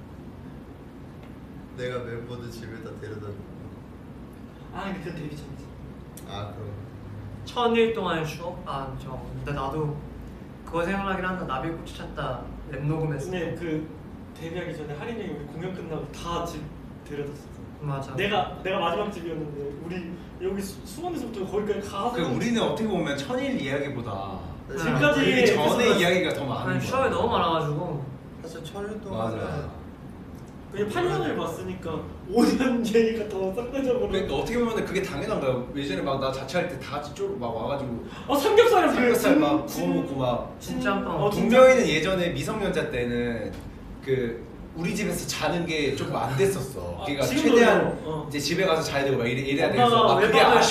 내가 멤버들 집에다 데려다 줬고. 근데 그 데뷔 전이지. 그럼 천일 동안의 추억? 근데 나도 그거 생각나긴 한다. 나비꽃이 찾다 랩 녹음했을 근데 때. 그 데뷔하기 전에 할인이 우리 공연 끝나고 다 집 데려다줬어. 맞아. 내가 마지막 집이었는데 우리 여기 수원에서부터 거기까지 가서 그 우리는 어떻게 보면 천일 이야기보다 지금까지 그 전의 이야기가 더 많은 아니 거야. 추억이 너무 많아가지고. 사실 천일 동안 맞아. 그냥 8년을 봤으니까 5년 얘기가 더 상대적으로. 그러니까 어떻게 보면 그게 당연한 거야. 예전에 막 나 자취할 때 다 같이 막 와가지고 삼겹살을 삼겹살 막 구워 먹고 막. 진짜 한 번. 동명이는 예전에 미성년자 때는 그 우리 집에서 자는 게 조금 안 됐었어. 그러니까 지금도 최대한 어. 이제 집에 가서 자야 되고 막 이래야 엄마가 돼서 막 그게 외박을- 아쉬웠었어.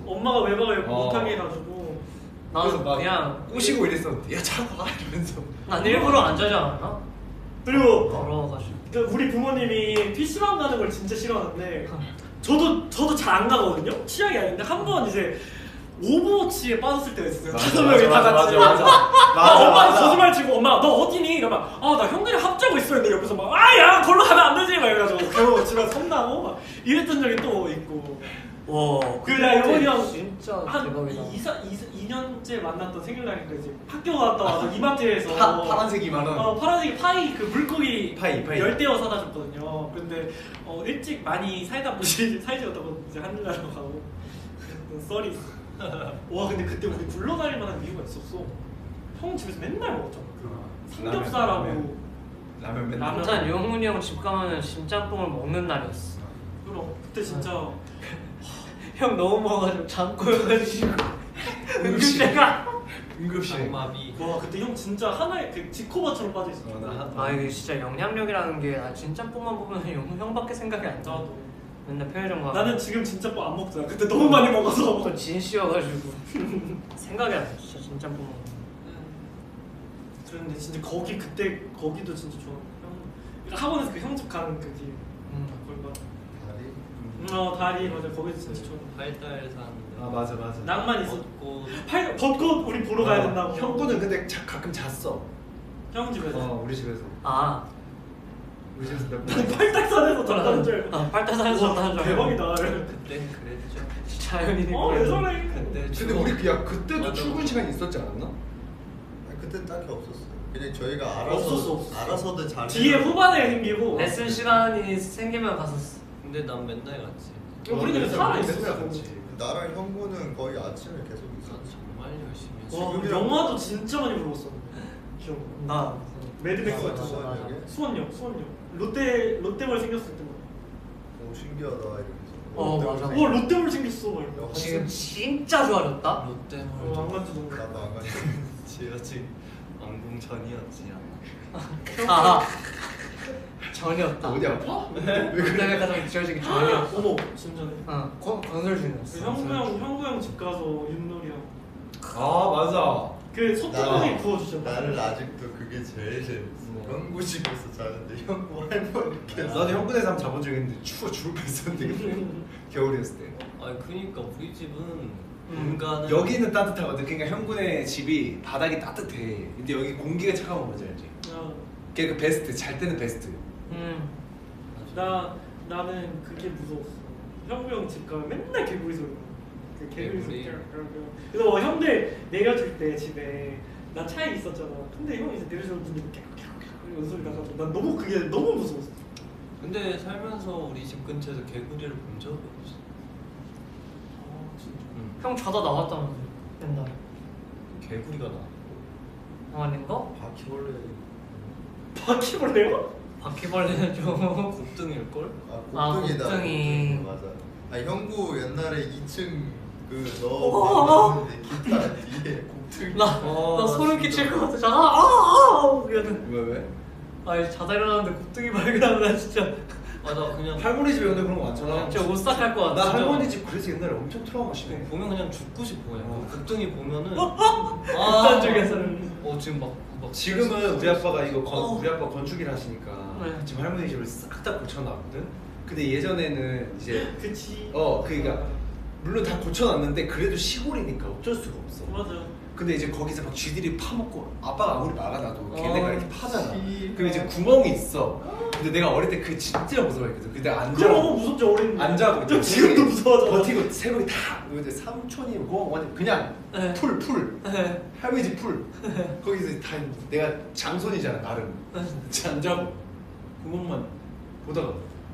엄마가 외박을 어. 못하게 해가지고 나는 그래서 막 그냥 꼬시고 이랬었는데 야 자봐 이러면서. 난 일부러 안 자지 않았나? 그리고 더러워가지고. 그 우리 부모님이 PC방 가는 걸 진짜 싫어하는데 저도 잘 안 가거든요. 취향이 아닌데 한 번 이제 오버워치에 빠졌을 때가 있었어요. 맞아, 5명이 다 같이. 엄마는 거짓말 치고 엄마 너 어디니? 이러면 아 나 형들이랑 합자고 있어. 근데 옆에서 막 아 야 걸로 가면 안 되지 막 이래가지고 겨우 집에 혼나고 막 이랬던 적이 또 있고. 와. 그래 이번이 형 진짜 한 대박이다. 2년째 만났던 생일날인가 이제 학교 갔다 와서 이마트에서 파란색 2만 원. 파란색 파이 그 물고기 파이. 열대어 사다 줬거든요. 근데 일찍 많이 살다 보시 살지 못하고 이제 하늘나라로 가고 그랬던 썰이 있어. 와 근데 그때 우리 굴러다닐 만한 이유가 있었어. 형 집에서 맨날 먹었잖아. 그 삼겹살하고 라면 맨날. 일단 영훈이 형 집 가면은 심짬뽕을 먹는 날이었어. 그럼 그때 진짜 형 너무 먹어가지고 잠꼬여가지고 응급실가. 응급실. 장마비. 와 그때 형 진짜 하나의 그 지코바처럼 빠져 있었어. 아 이게 진짜 영향력이라는 게 진짬뽕만 보면 영훈 형밖에 생각이 안 나. 나도. 맨날 편의점 가. 나는 지금 진짜 뭐 안 먹잖아. 그때 너무 많이 먹어서. 또 진씨여가지고 생각이 안 나. 진짜 진짬뽕 먹는. 그런데 진짜 거기도 진짜 좋아. 그러니까 학원에서 그 형 집 가는 그 길. 거기 봐. 다리. 다리 맞아. 거기도 진짜 좋아. 팔달산. 아 맞아. 낭만 있어. 벚꽃. 벚꽃 우리 보러 가야 된다고. 형 거는 근데 가끔 잤어. 형 집에서. 우리 집에서. 아. 우리 집에서 몇 난 번. 팔딱산에서 잤다는 줄 알고. 팔다산에서 잤다는 줄 알고. 대박이다. 그때 그랬죠. 자연인이. 왜 저래? 그때 근데 우리 그때도 맞아. 출근 시간이 있었지 않았나? 아니, 그때 딱히 없었어요. 그냥 저희가 없었어. 알아서도 잘. 뒤에 후반에 생기고. 레슨 시간이 생기면 갔었어. 근데 난 맨날 갔지. 우리는 살아 있어. 맨날 같이. 나랑 형구는 거의 아침에 계속 난 있었지. 정말 열심히 했어. 와 지금이랑- 영화도 진짜 많이 보러 갔어. 기억. 나. 매드맥스 맞아, 같은 거. 맞아. 수원역. 롯데몰 생겼을 때. 오 신기하다 이러면서. 맞아. 와 롯데몰 생겼어. 막 이러면서. 지금 진짜 좋아졌다. 롯데몰 안 간지 너무. 나도 안 가지. 지었지. 왕궁천이었지. 아. 전이었다. 어디 아파? 그다음에 가장 지어지기 전이었어. 어머 진짜네. 건설 그 중이었어. 형구 형 집 가서 윷놀이 하고 아 맞아. 그 소뚜껑이 나는- 구워주잖아. 나는 아직도 그게 제일 재밌어. 형구 집에서 자는데 형구 할머니께서. 나도 형군에서 한번 자본 적 있는데 추워 죽을 뻔했었는데 겨울이었을 때. 아니 그니까 우리 집은 공간은 여기는 따뜻하거든. 그러니까 형군의 집이 바닥이 따뜻해. 근데 여기 공기가 차가운 거 뭔지 알지? 걔 그 베스트 잘 때는 베스트. 나는 그게 무서웠어. 형구 형 집 가면 맨날 개구리 소리. 그 개구리 소리. 개구리. 그래서 뭐 형들 내려줄 때 집에 나 차에 있었잖아. 근데 형 이제 내려줄 때 깨끗깨끗 이런 소리 나가지고 난 너무 그게 너무 무서웠어. 근데 살면서 우리 집 근처에서 개구리를 본 적이 없어. 진짜. 형 자다 나왔다면서 옛날에. 개구리가 나. 아닌가? 바퀴벌레. 바퀴벌레요? 바퀴벌레는 좀. 곱등일 걸? 곱등이다. 곱등이. 맞아. 아 형구 옛날에 2층 그너 기타 뒤에 곱등이. 나 소름 끼칠 것 같아. 자다 이러는. 왜? 아니 자다 일어났는데 곱등이 발견하면 나 진짜. 맞아 그냥 할머니 집에 근데 그런 거 많잖아. 진짜 오싹할 것 같아. 나 진짜. 할머니 집 그래서 옛날에 엄청 트라우마 심해. 보면 그냥 죽고 싶어 그냥. 곱등이 보면은 극단 쪽에서는. 지금 막 지금은 우리 아빠가 우리 아빠 건축일 하시니까 네. 지금 할머니 집을 싹 다 고쳐놨거든. 근데 예전에는 이제 그치. 그러니까 물론 다 고쳐놨는데 그래도 시골이니까 어쩔 수가 없어. 맞아. 근데 이제 거기서 막 쥐들이 파먹고 아빠가 아무리 막아놔도 걔네가 이렇게 파잖아. 씨. 그럼 이제 구멍이 있어. 근데 내가 어릴 때 그 진짜 무서워했거든. 근데 그럼 앉아. 너무 무섭지 어린. 앉아. 저 지금도 무서워하잖아. 버티고 새벽에 다. 근데 삼촌이고 완전 그냥 네. 풀. 네. 할머니 집 풀. 거기서 다 내가 장손이잖아 나름. 앉아고 구멍만 보다가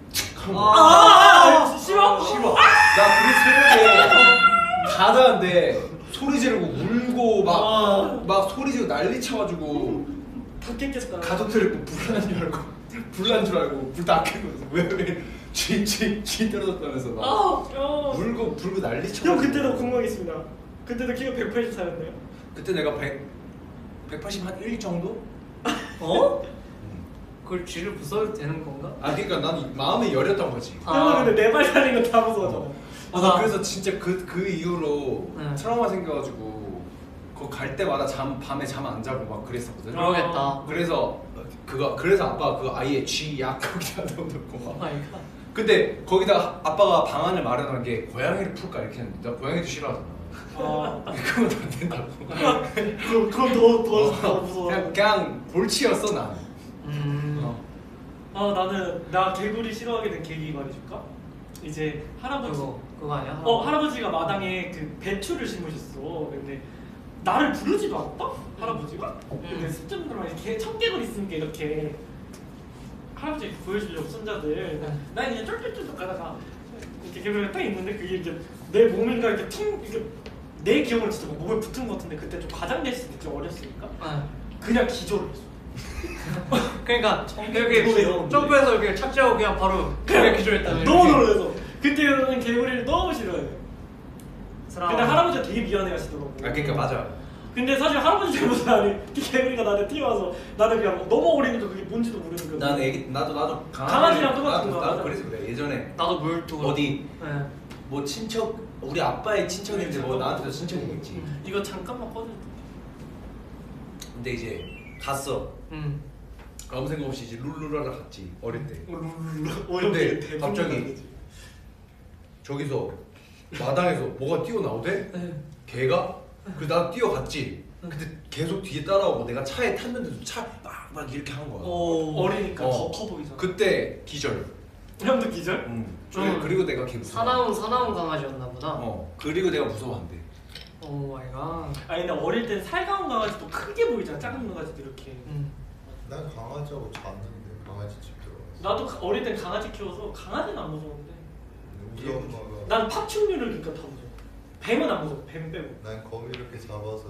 싫어? 싫어. 나 그게 새벽에 다 자는데 소리 지르고 울고 막 소리 지르고 난리 쳐가지고 다 깼겠다. 가족들 불난 줄 알고 불 다 켜면서 왜쥐 떨어졌다면서 막 울고 불고 난리 쳐. 형 그때도 궁금한 게 있습니다. 그때도 키가 184였나요? 그때 내가 181 정도? 어? 그걸 쥐를 부숴도 되는 건가? 아 그러니까 난 마음이 여렸던 거지. 형은 근데 내 발 달린 거 다 무서워하잖아. 나 그래서 진짜 그 이후로 네. 트라우마 생겨가지고 그거 갈 때마다 밤에 잠 안 자고 막 그랬었거든. 그러겠다. 그래서 아빠가 그 아이의 쥐약 거기다 넣어놓고 막. 마이 갓. 근데 거기다 아빠가 방안을 마련한 게 고양이를 풀까 이렇게 했는데 나 고양이도 싫어하잖아. 그건 안 된다고. 그건 더 무서워. 그냥 볼치였어 난. 나 개구리 싫어하게 된 계기 말해줄까? 이제 할아버지. 그거 아니야? 할아버지가 마당에 그 배추를 심으셨어. 근데 나를 부르지도 않았다? 할아버지가? 근데 습전들만 이렇게 청개구리 있으니까 이렇게 할아버지가 보여주려고 손자들. 난 이제 쫄쫄쫄 가다가 이렇게 개구리가 딱 있는데 그게 이제 내 몸인가 이렇게 이렇게 내 기억으로 진짜 막 몸에 붙은 것 같은데 그때 좀 과장됐을 때 좀 어렸으니까 그냥 기절을 했어. 그러니까 여기 점프해서 이렇게 착지하고 그냥 바로 그냥 기절했다. 너무 놀라서 그때는 개구리를 너무 싫어해. 근데 할아버지가 되게 미안해하시더라고. 그러니까 맞아. 근데 사실 할아버지 잘못은 아니. 개구리가 나한테 뛰어와서 나는 그냥 너무 어리니까 그게 뭔지도 모르는 거야. 나도 강아지랑 똑같은 거야. 나도 그래서 그래. 예전에 나도 물도 어디 네. 뭐 친척 우리 아빠의 친척인데 뭐 나한테도 친척이겠지. 이거 잠깐만 꺼줘. 근데 이제 갔어. 아무 생각 없이 이제 룰루라를 갔지 어릴 때. 근데 갑자기 저기서 마당에서 뭐가 뛰어나오대? 개가? 그래서 나 뛰어갔지. 근데 계속 뒤에 따라오고 내가 차에 탔는데도 차 막 이렇게 한 거야. 어리니까 더 커 보이잖아. 그때 기절. 형도 기절? 그리고 내가 걔 무서워. 사나운 강아지였나 보다. 그리고 내가 무서워한대. 오 마이 갓. 아니 근데 어릴 땐 살가운 강아지도 크게 보이잖아. 작은 강아지도 이렇게. 난 강아지하고 잤는데 강아지 집 들어가서. 나도 어릴 땐 강아지 키워서 강아지는 안 무서웠는데. 우리 엄마가 난 파충류를 그러니까 다 무서워. 뱀은 안 무서워. 뱀 빼고. 난 거미 이렇게 잡아서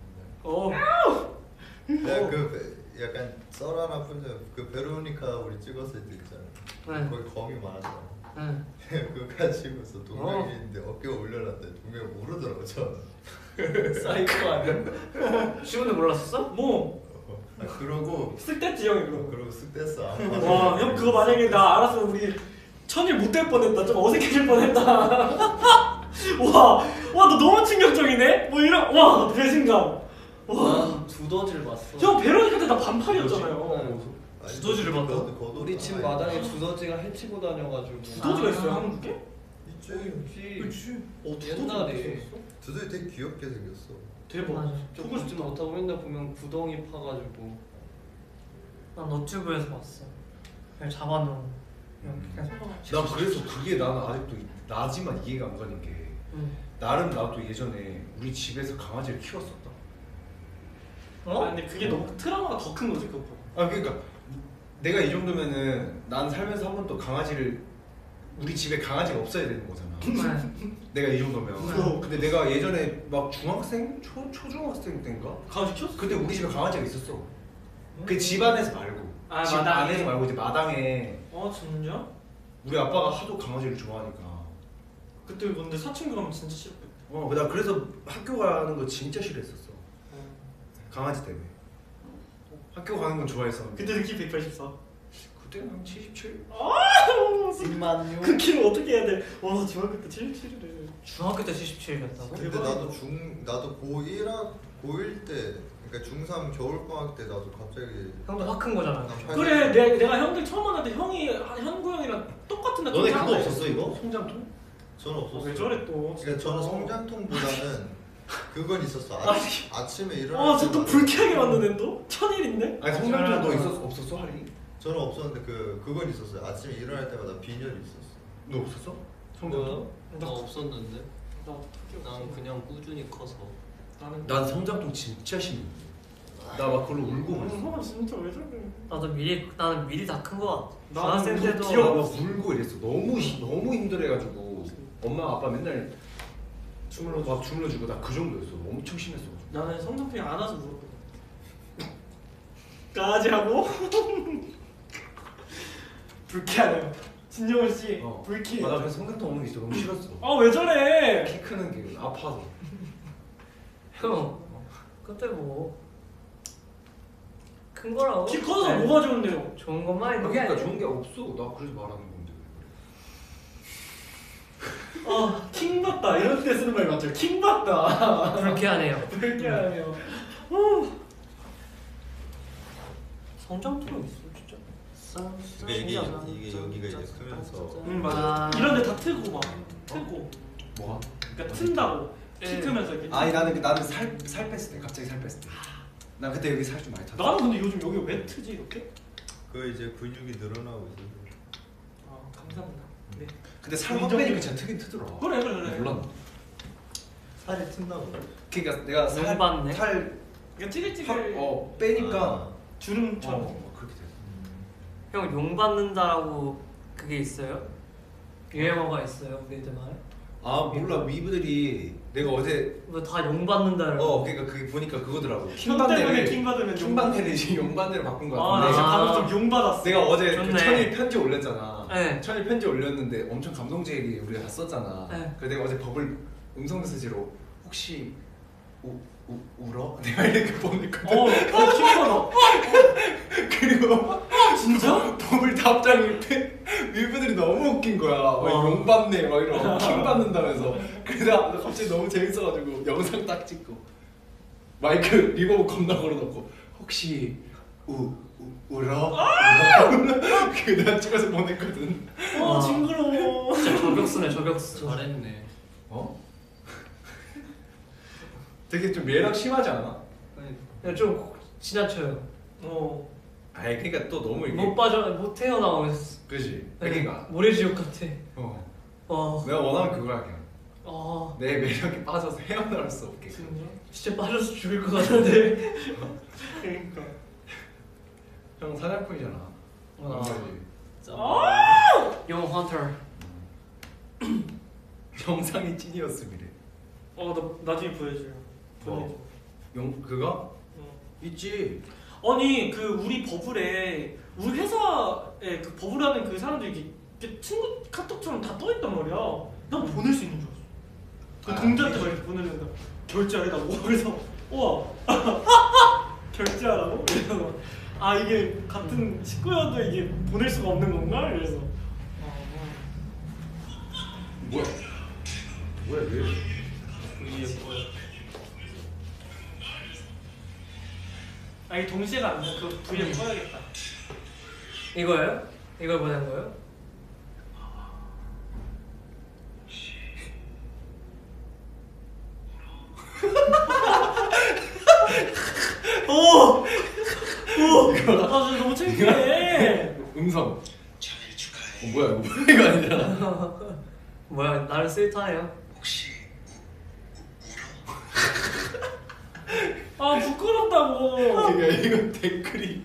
어. 내가 약간 썰 하나 풀자. 그 베로니카 우리 찍었을 때 있잖아. 거기 거미 많았잖아. 그거 가지고서 동명이 있는데 어깨가 올려놨더니 동명이 모르더라고 저. 사이코 아니야? 시원도 몰랐었어? 뭐? 그러고 쓸데지 형이 그런 거. 그러고 쓱 뗐어. 와, 형 그거 만약에 나 알았으면 우리 천일 못 될 뻔했다. 좀 어색해질 뻔했다. 와, 너 너무 충격적이네. 뭐 이런, 와, 배신감. 와, 두더지를 봤어. 형 베로니카 때 나 반팔이었잖아요. 두더지를 봤다. 우리 집 마당에 두더지가 헤치고 다녀가지고. 두더지가 있어요 한국에? 있지. 그렇지. 옛날에 두더지 되게 귀엽게 생겼어. 대박. 조금 좀 못하고 맨날 보면 구덩이 파가지고. 난 너튜브에서 봤어. 그냥 잡아놓은. 난 그래서 그게 나는 아직도 나지만 이해가 안 가는 게 나름 나도 예전에 우리 집에서 강아지를 키웠었다. 근데 그게 너무 트라우마가 더 큰 거지 그거보다. 그러니까 내가 이 정도면은 난 살면서 한 번도 강아지를 우리 집에 강아지가 없어야 되는 거잖아. 내가 이 정도면. 근데 내가 예전에 막 중학생? 초중학생 때인가? 강아지 키웠어? 근데 우리 집에 강아지가 있었어. 그 집 안에서 말고 집 마당에? 안에서 말고 이제 마당에. 진짜? 우리 아빠가 하도 강아지를 좋아하니까. 그때 근데 사춘기 가면 진짜 싫었겠다. 나 그래서 학교 가는 거 진짜 싫어했었어. 강아지 때문에. 학교 가는 건 좋아해서. 그때도 키 184. 그때는 한 77? 10만 그 키를 어떻게 해야 돼? 와 중학교 때 77이래. 중학교 때 77이었다고? 근데 나도 고1 때 그러니까 중3 겨울방학 때 나도 갑자기 형도 확 큰 거잖아. 그래 내가 형들 처음 만날 때 형이 현구 형이랑 똑같은 날. 너네 그거 없었어 이거? 송장통? 저는 없었어요. 왜 저래 또? 그러니까 저는 성장통보다는 그건 있었어. 아침에 일어날 저 또 때마다. 불쾌하게 왔는데 또? 천일인데? 아니 성장통 너 있었어? 없었어 할이? 저는 없었는데 그건 있었어요. 아침에 일어날 때마다 빈혈이 있었어. 너 없었어? 성장통? 나 없었는데. 나 난 그냥 꾸준히 커서. 난 성장통 진짜 심해. 나 막 그걸로 울고 막. 형아 진짜 왜 저래? 나는 미리 다 큰 거 같아. 나는 중학생 때도 귀여워. 막 울고 이랬어. 너무 힘들어해가지고 엄마 아빠 맨날 주물러주고 나 그 정도였어. 엄청 심했어. 나는 성장통이 안 와서 물었거든. 까지 하고 불쾌하네요. 진영훈 씨 불쾌. 나 그래서 성장통 없는 게 진짜 너무 싫었어. 왜 저래? 키 크는 게 아파서. 형 그때 큰 거라고? 키 커서 뭐가 좋은데요? 좋은 것만 있는 게 그러니까 아니야. 좋은 게 없어. 나 그래서 말하는 건데. 킹받다 이런 때 쓰는 말 맞죠? 킹받다. 불쾌하네요. 불쾌하네요. 성장투로 있어 진짜. 근데 이게 여기가 이제 크면서 맞아. 이런데 다 트고 막 트고. 뭐가? 그러니까 튼다고. 키 네. 크면서 이렇게. 아니 나는 살 뺐을 때 갑자기 살 뺐을 때. 난 그때 여기 살 좀 많이 탔어. 나는 근데 요즘 여기 왜 트지 이렇게? 그 이제 근육이 늘어나고 있어. 아 감사합니다. 네. 근데 살확 빼니까 진짜 트긴 트더라. 그래. 몰랐나? 살이 튼다고. 그러니까 내가 용받네. 살 그러니까 찌글찌글 빼니까 주름처럼. 그렇게 돼. 형 용 받는다라고 그게 있어요? 유행어가 있어요 우리들 말? 아 몰라 위브들이 내가 어제 뭐다 용 받는다라고. 그러니까 그게 보니까 그거더라고. 형 때문에 킹 받으면 킹반대를 지금 용반대로 바꾼 거 아, 나 같은데. 지금 방금 좀 용 받았어. 내가 어제 그 좋네. 천일 편지 올렸잖아. 네. 천일 편지 올렸는데 엄청 감동적이게 우리가 다 썼잖아. 네. 그래서 내가 어제 버블 음성 메시지로 혹시 울어? 내가 이렇게 보냈거든. 킹 받아. 그리고 진짜? 버블 답장이 위브들이 너무 웃긴 거야. 용 받네 막 이러고 킹 받는다면서. 그래서 갑자기 너무 재밌어가지고 영상 딱 찍고 마이크 리버브 겁나 걸어놓고 혹시 울어? 그 내가 찍어서 보냈거든. 징그러워. 진짜 저격수네 저격수. 잘했네. 어? 되게 좀 매력 심하지 않아? 그냥 좀 지나쳐요. 아이 그러니까 또 너무 이게 못 태어나오겠어. 그지? 네. 그러니까 모래지옥 같아. 내가 원하는 그거야 그냥. 내 매력에 빠져서 헤어나올 수 없게. 진짜 빠져서 죽을 것 같은데. 그러니까. 형 사냥꾼이잖아. 용 헌터. 영상이 찐이었음이래. 나 나중에 보여줘요. 보내줘. 용 그거? 있지. 아니 그 우리 버블에 우리 회사에 그 버블하는 그 사람들이 이렇게 친구 카톡처럼 다 떠있단 말이야. 난 보낼 수 있는 줄 알았어. 그 동자한테 막 이렇게 보내는다. 결제하라고. 그래서 우와 결제하라고? 그래서 이게 같은 식구여도 이게 보낼 수가 없는 건가? 그래서 뭐야 왜? 이게 예뻐요. 이게 동시에가 안 돼. 그 V에 꺼야겠다. 이거예요? 이걸 보낸 거예요? 오! 진짜 너무 창피해. 음성. 생일 축하해. 뭐야 이거 아니잖아. 뭐야 나를 스윗하네요. 혹시 부끄럽다고. 그러니까 이거 댓글이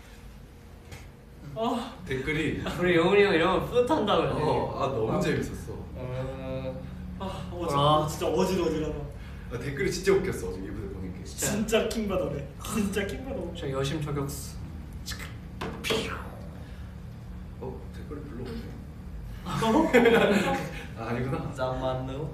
우리 영훈이 형 이러면 뿌듯한다 그래. 너무 재밌었어. 진짜 어지러지라다. 댓글이 진짜 웃겼어 어제 이분들 보는 게. 진짜 킹받아네. 진짜 킹받아. 저 여심 저격수. 댓글이 별로 없네. 아니구나. 짱만누.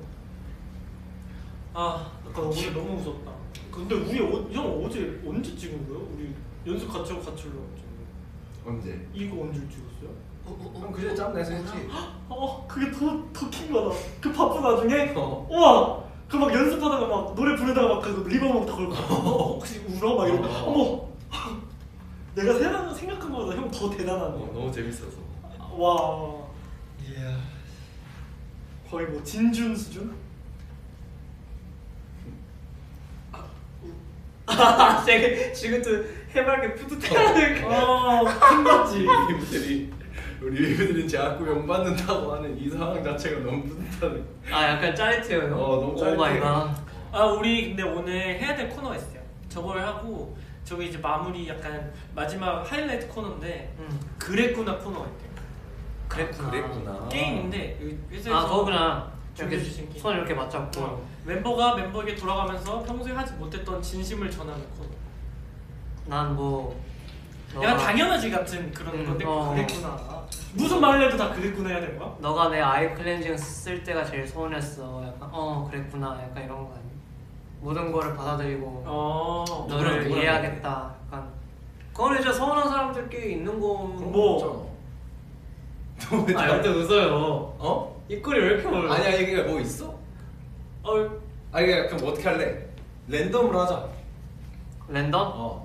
아까 오늘 너무 무섭다. 근데 우리 형 어제 언제 찍은 거야? 우리 연습 같이 하고 같이 올라왔죠. 언제? 이거 언제 찍었어요? 형 그제 짬 내서 했지. 그게 더 킹받아. 그 바쁜 와중에 우와 그 막 연습하다가 막 노래 부르다가 막 그 리버브 다 걸고 혹시 울어? 막 이러고 어머 내가 생각한 것보다 형 더 대단하네. 너무 재밌어서. 와 거의 뭐 진준 수준? 되게 지금도 해맑게 뿌듯해하는. 킹받지. 우리 제아꾸 용 받는다고 하는 이 상황 자체가 너무 뿌듯하네. 약간 짜릿해요 형. 너무 짜릿해. 오 마이 갓. 우리 근데 오늘 해야 될 코너가 있어요. 저걸 하고 저기 이제 마무리 약간 마지막 하이라이트 코너인데 그랬구나 코너가 있대요. 그랬구나. 게임인데 여기 회사에서 그거구나. 이렇게 준비해주신 게임. 손 이렇게 맞잡고. 멤버가 멤버에게 돌아가면서 평소에 하지 못했던 진심을 전하는 코너. 난 뭐. 약간 당연하지 같은 그런 건데 그랬구나. 무슨 말을 해도 다 그랬구나 해야 되는 거야? 너가 내 아이 클렌징 쓸 때가 제일 서운했어. 약간 그랬구나. 약간 이런 거 아니야? 모든 거를 받아들이고 너를 누구랑 이해하겠다. 약간 그건 이제 서운한 사람들끼리 있는 거. 뭐? 아무튼 웃어요. 입꼬리 왜 이렇게 올라? 아니야 이게 뭐 있어? 아 이게 그럼 어떻게 할래? 랜덤으로 하자. 랜덤?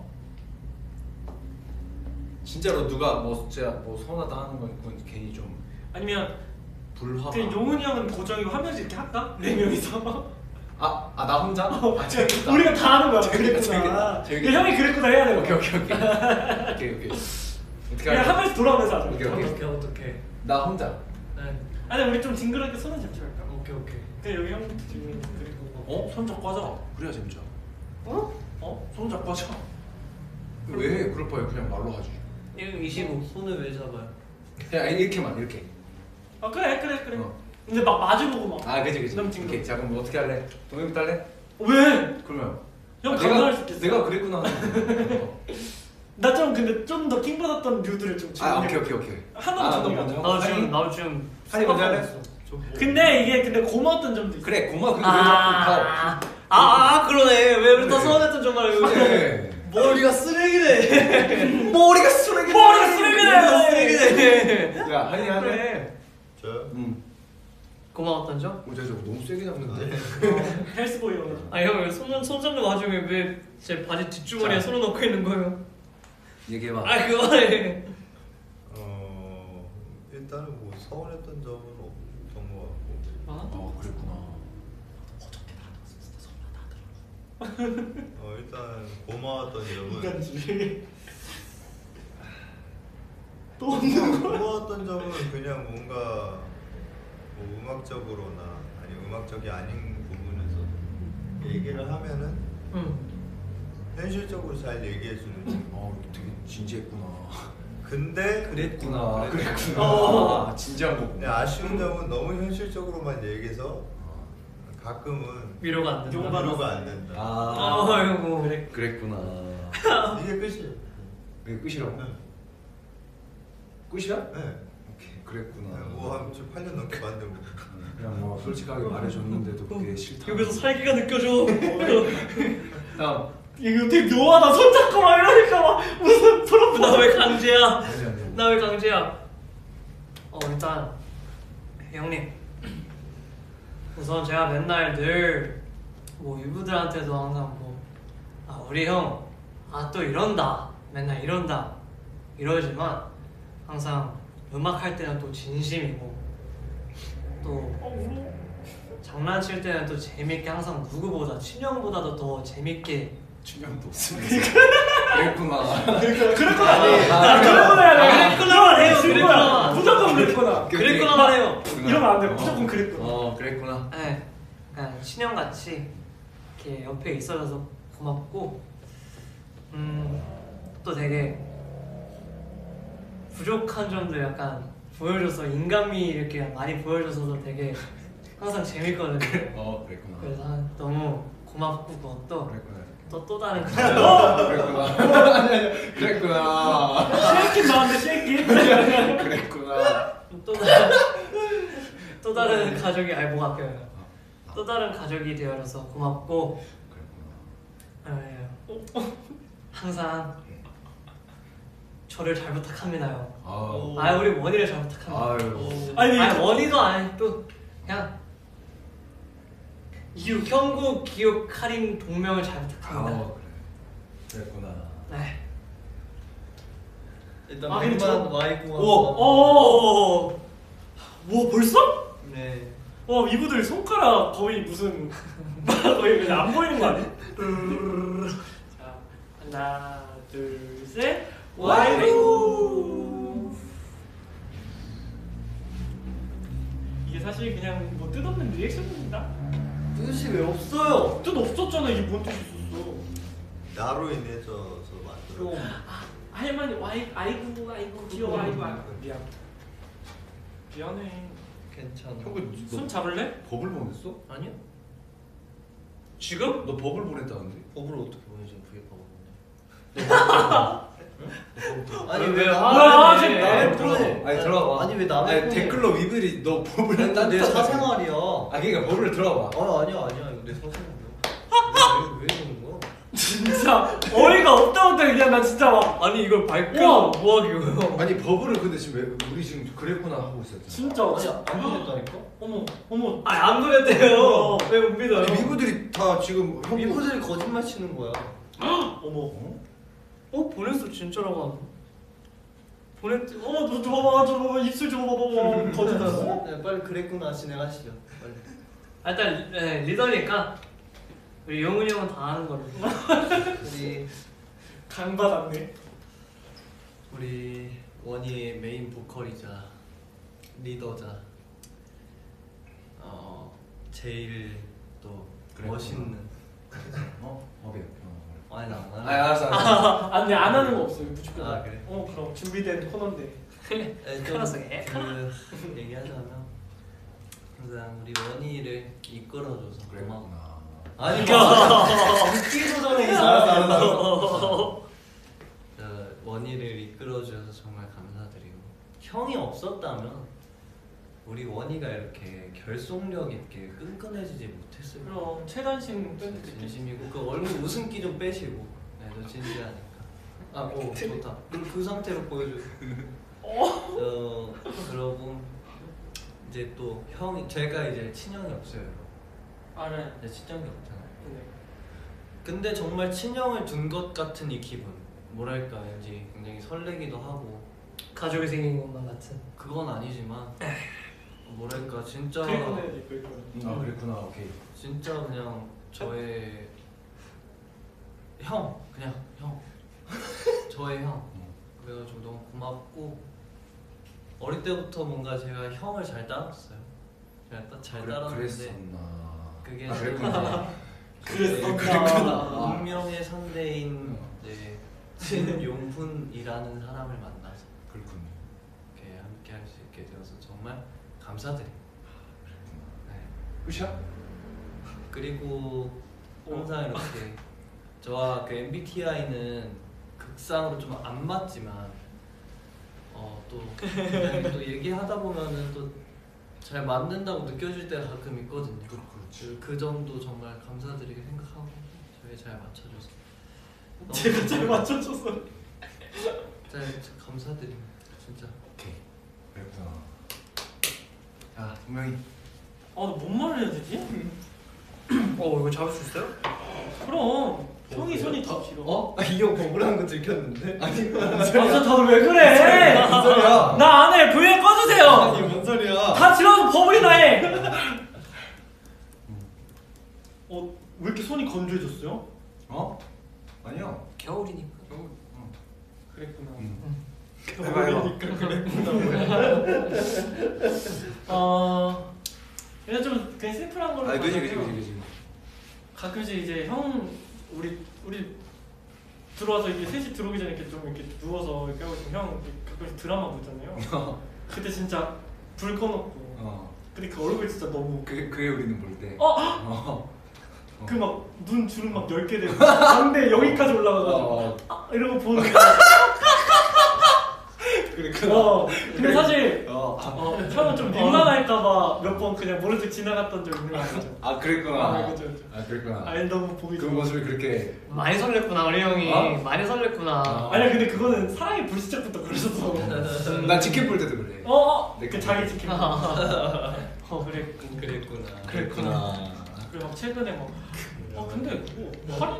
진짜로 누가 뭐 진짜 뭐 서운하다 하는 건 그건 괜히 좀 아니면 불화. 그 용훈이 형은 고정이고 한 명씩 이렇게 할까? 4명이서. 나 혼자? 재밌다. 우리가 다 하는 거야. 재밌다, 그랬구나. 재밌다. 그 형이 그랬구나 해야 돼. 오케이. 어떻게 그냥 한 번씩 돌아오면서 하자. 오케이. 어떻게? 나 혼자. 네. 아니 우리 좀 징그럽게 손을 잡지 말까? 오케이. 그냥 여기 형부터 지금 그리고. 손 잡고 하자. 그래야 재밌죠. 손 잡고 하자. 왜 그럴 바에 그냥 말로 하지. 25. 손을 왜 잡아요? 그냥 이렇게만 이렇게. 그래. 근데 막 마주보고 막. 그치. 너무 징그러. 오케이. 자 그럼 뭐 어떻게 할래? 동현부터 할래? 왜? 그러면. 형 감당할 수 있겠어? 내가 그랬구나. 나 좀 근데 좀 더 킹받았던 류들을 좀. 오케이. 하나만 너 정리해. 먼저. 나도 지금 한이 먼저 할래? 근데 고마웠던 점도 있어. 그래 고마워. 그거 왜 자꾸 다. 그러네. 왜 우리 다 그래. 서운했던 정말 그래. 머리가 쓰레기네. 머리가 쓰레기네. 야 한이 할래? 그래. 저요? 고마웠던 점? 저거 너무 세게 잡는데. 헬스보이 형. 형 손 잡는 와중에 왜 제 바지 뒷주머니에 자. 손을 넣고 있는 거예요? 얘기해봐. 그만해. 일단은 뭐 서운했던 점은 없던 것 같고. 그랬구나. 일단 고마웠던 점은 인간주의. 또 없는 거. 고마웠던 점은 그냥 뭔가 뭐 음악적으로나 아니 음악적이 아닌 부분에서 얘기를 하면은 현실적으로 잘 얘기해주는. 되게 진지했구나. 근데 그랬구나. 진지한 거. 근데 아쉬운 점은 너무 현실적으로만 얘기해서 가끔은 위로가 안 된다. 위로가 안 된다. 아이고 그래. 그랬구나. 이게 끝이에요. 이게 끝이라고? 네. 끝이야? 네. 오케이. 그랬구나. 뭐한 8년 넘게 만들고. 그냥 뭐 솔직하게 말해줬는데도 그게 싫다. 여기서 살기가 느껴져. 다음. 이거 되게 묘하다. 손잡고 막 이러니까 막 무슨 프로포즈. 나 왜 강제야? 아니. 나 왜 강제야? 일단 형님 우선 제가 맨날 늘 뭐 유부들한테도 항상 우리 형 또 이런다 맨날 이런다 이러지만 항상 음악 할 때는 또 진심이고 또 장난칠 때는 또 재밌게 항상 누구보다 친형보다도 더 재밌게 춘향도 없으면서 그랬구나. 그랬구나. 그랬구나만 해요. 그랬구나. 무조건 그랬구나. 그랬구나만 해요. 이러면 안 돼. 무조건 그랬구나. 그랬구나. 네, 그냥 친형같이 이렇게 옆에 있어줘서 고맙고, 또 되게 부족한 점도 약간 보여줘서 인간미 이렇게 많이 보여줘서 되게 항상 재밌거든요. 그랬구나. 그래서 너무 고맙고 그것도 그랬구나. 또 다른 그랬구나. 그랬구나. 쉐이킨 나왔는데 쉐이킨. 그랬구나. 또 다른 가족이 목 아껴요. 또 다른 가족이 되어줘서 고맙고 항상 저를 잘 부탁합니다요. 우리 원희를 잘 부탁합니다. 아니 원희도 아니 또 그냥 형구, 기욱, 카림 동명을 잘 부탁합니다. 그랬구나. 네. 일단 근데 저- 와이프 오 벌써? 네. 이분들 손가락 거의 무슨 거의 그냥 안 보이는 거 아니야? 자 하나 둘 셋. 와이프. 이게 사실 그냥 뭐 뜻없는 리액션입니다. 뜻이 왜 없어요? 뜻 없었잖아. 이게 뭔 뜻 있었어? 나로 인해서 만들어. 할머니 아이고 귀여워 아이고 미안해. 괜찮아. 손 잡을래? 버블 보냈어? 아니요. 지금? 너 버블 보냈다는데? 법을 어떻게 보내죠? 그게 법을 아니, 왜 왜 화를 지금 내? 남의 들어봐. 보내? 아니 들어봐. 아니 왜 남의 보내? 댓글로 위들이 너 버블 했다. 내 사생활이야. 그러니까 버블을 들어봐. 아니야 이거 내 사생활이야. 왜 그러는 거야? 진짜 어이가 없다고 그냥 나 진짜 막 아니 이걸 밝혀 우와. 뭐하기요? 아니 버블은 근데 지금 왜 우리 지금 그랬구나 하고 있었잖아. 진짜 아니 안 보냈다니까? 어머 아니 안 그랬대요. 왜 못 믿어요? 아니 미부들이 다 지금 형 미부들이 거짓말 치는 거야. 어머 보냈어 진짜라고 하네. 보냈지. 어머 저 봐봐 저 봐봐 입술 좀 봐봐 거짓말 네, 빨리 그랬구나 진행하시죠. 빨리. 아, 일단 리더니까 우리 용훈이 형은 다 아는 걸로. 강 받았네. 우리 원희의 메인 보컬이자 리더자 제일 또 그래, 멋있는 어비야. 아니 나안 아 하는 알았어. 아니 안 하는 거 없어 무조건. 아, 그래? 그럼 준비된 코너인데. 카라스 그 얘기하자면 항상 우리 원희를 이끌어줘서 고마워. 아니 웃기고 전에 알았어. 원희를 이끌어주셔서 정말 감사드리고 형이 없었다면 우리 원희가 이렇게 결속력 있게 끈끈해지지 못했을 거예요. 그럼 최단신 밴드 진심이고 그 얼굴 웃음기 좀 빼시고 너 진지하니까 오 좋다 그 상태로 보여줘. 그러고 이제 또 형이 제가 이제 친형이 없어요. 알아요. 이제 친형이 없잖아요. 네. 근데 정말 친형을 둔 것 같은 이 기분 뭐랄까 왠지 굉장히 설레기도 하고 가족이 생긴 것만 같은. 그건 아니지만 뭐랄까 진짜 아 그랬구나. 오케이. 진짜 그냥 저의 형 그냥 형 저의 형 그래가지고 너무 고맙고 어릴 때부터 뭔가 제가 형을 잘 따랐어요. 제가 잘 따랐는데 그랬었나. 그게 그랬구나. 그랬구나. 운명의 상대인 네, 진용훈이라는 사람을 만나서 그렇군요. 이렇게 함께 할 수 있게 되어서 정말 감사드립니다. 네. 끝이야? 그리고 항상 이렇게 저와 그 MBTI는 극상으로 좀 안 맞지만 또 굉장히 또 얘기하다 보면은 또 잘 맞는다고 느껴질 때가 가끔 있거든요. 그렇지. 그 점도 정말 감사드리게 생각하고 저희 잘 맞춰줘서 제가 잘 맞춰줬어. 잘 감사드립니다. 진짜. 오케이. 그랬구나. 자 분명히. 나뭔 말을 해야 되지? 이거 잡을 수 있어요? 그럼 형이 손이 더 길어. 이형 억울한 거 들켰는데? 아니 맞아 다들 왜 그래? 무슨 소리야? 나 안 해. VN 꺼주세요. 뭔 소리야? 다 지나서 버블이나 해. 왜 이렇게 손이 건조해졌어요? 아니야. 겨울이니까. 그랬구나. 해봐. 그냥 좀 그냥 심플한 걸로. 그지. 가끔씩 이제 형 우리 들어와서 이게 셋이 들어오기 전에 이렇게 좀 이렇게 누워서 이렇게 하고 있으면 형 가끔씩 드라마 보잖아요. 그때 진짜 불 꺼놓고. 근데 그 얼굴 진짜 너무 그게 우리는 볼 때. 그 막 눈 주름 막 10개 되고 광대 여기까지 올라가가지고 이러고 보는 거. 그랬구나. 근데 사실 형은 좀 민망할까봐 몇 번 그냥 모른 척 지나갔던 적 있는 거 아니죠? 그랬구나. 그죠. 그랬구나. 너무 보기 그 좋아. 모습이 그렇게. 많이 설렜구나 우리 형이. 많이 설렜구나. 아니야 근데 그거는 사랑의 불시착부터 그러셨어. 난 직캠 볼 때도 그래. 그 자기 지키는 거. 그랬구나. 그랬구나. 그리고 막 최근에 막 근데 그거 할인?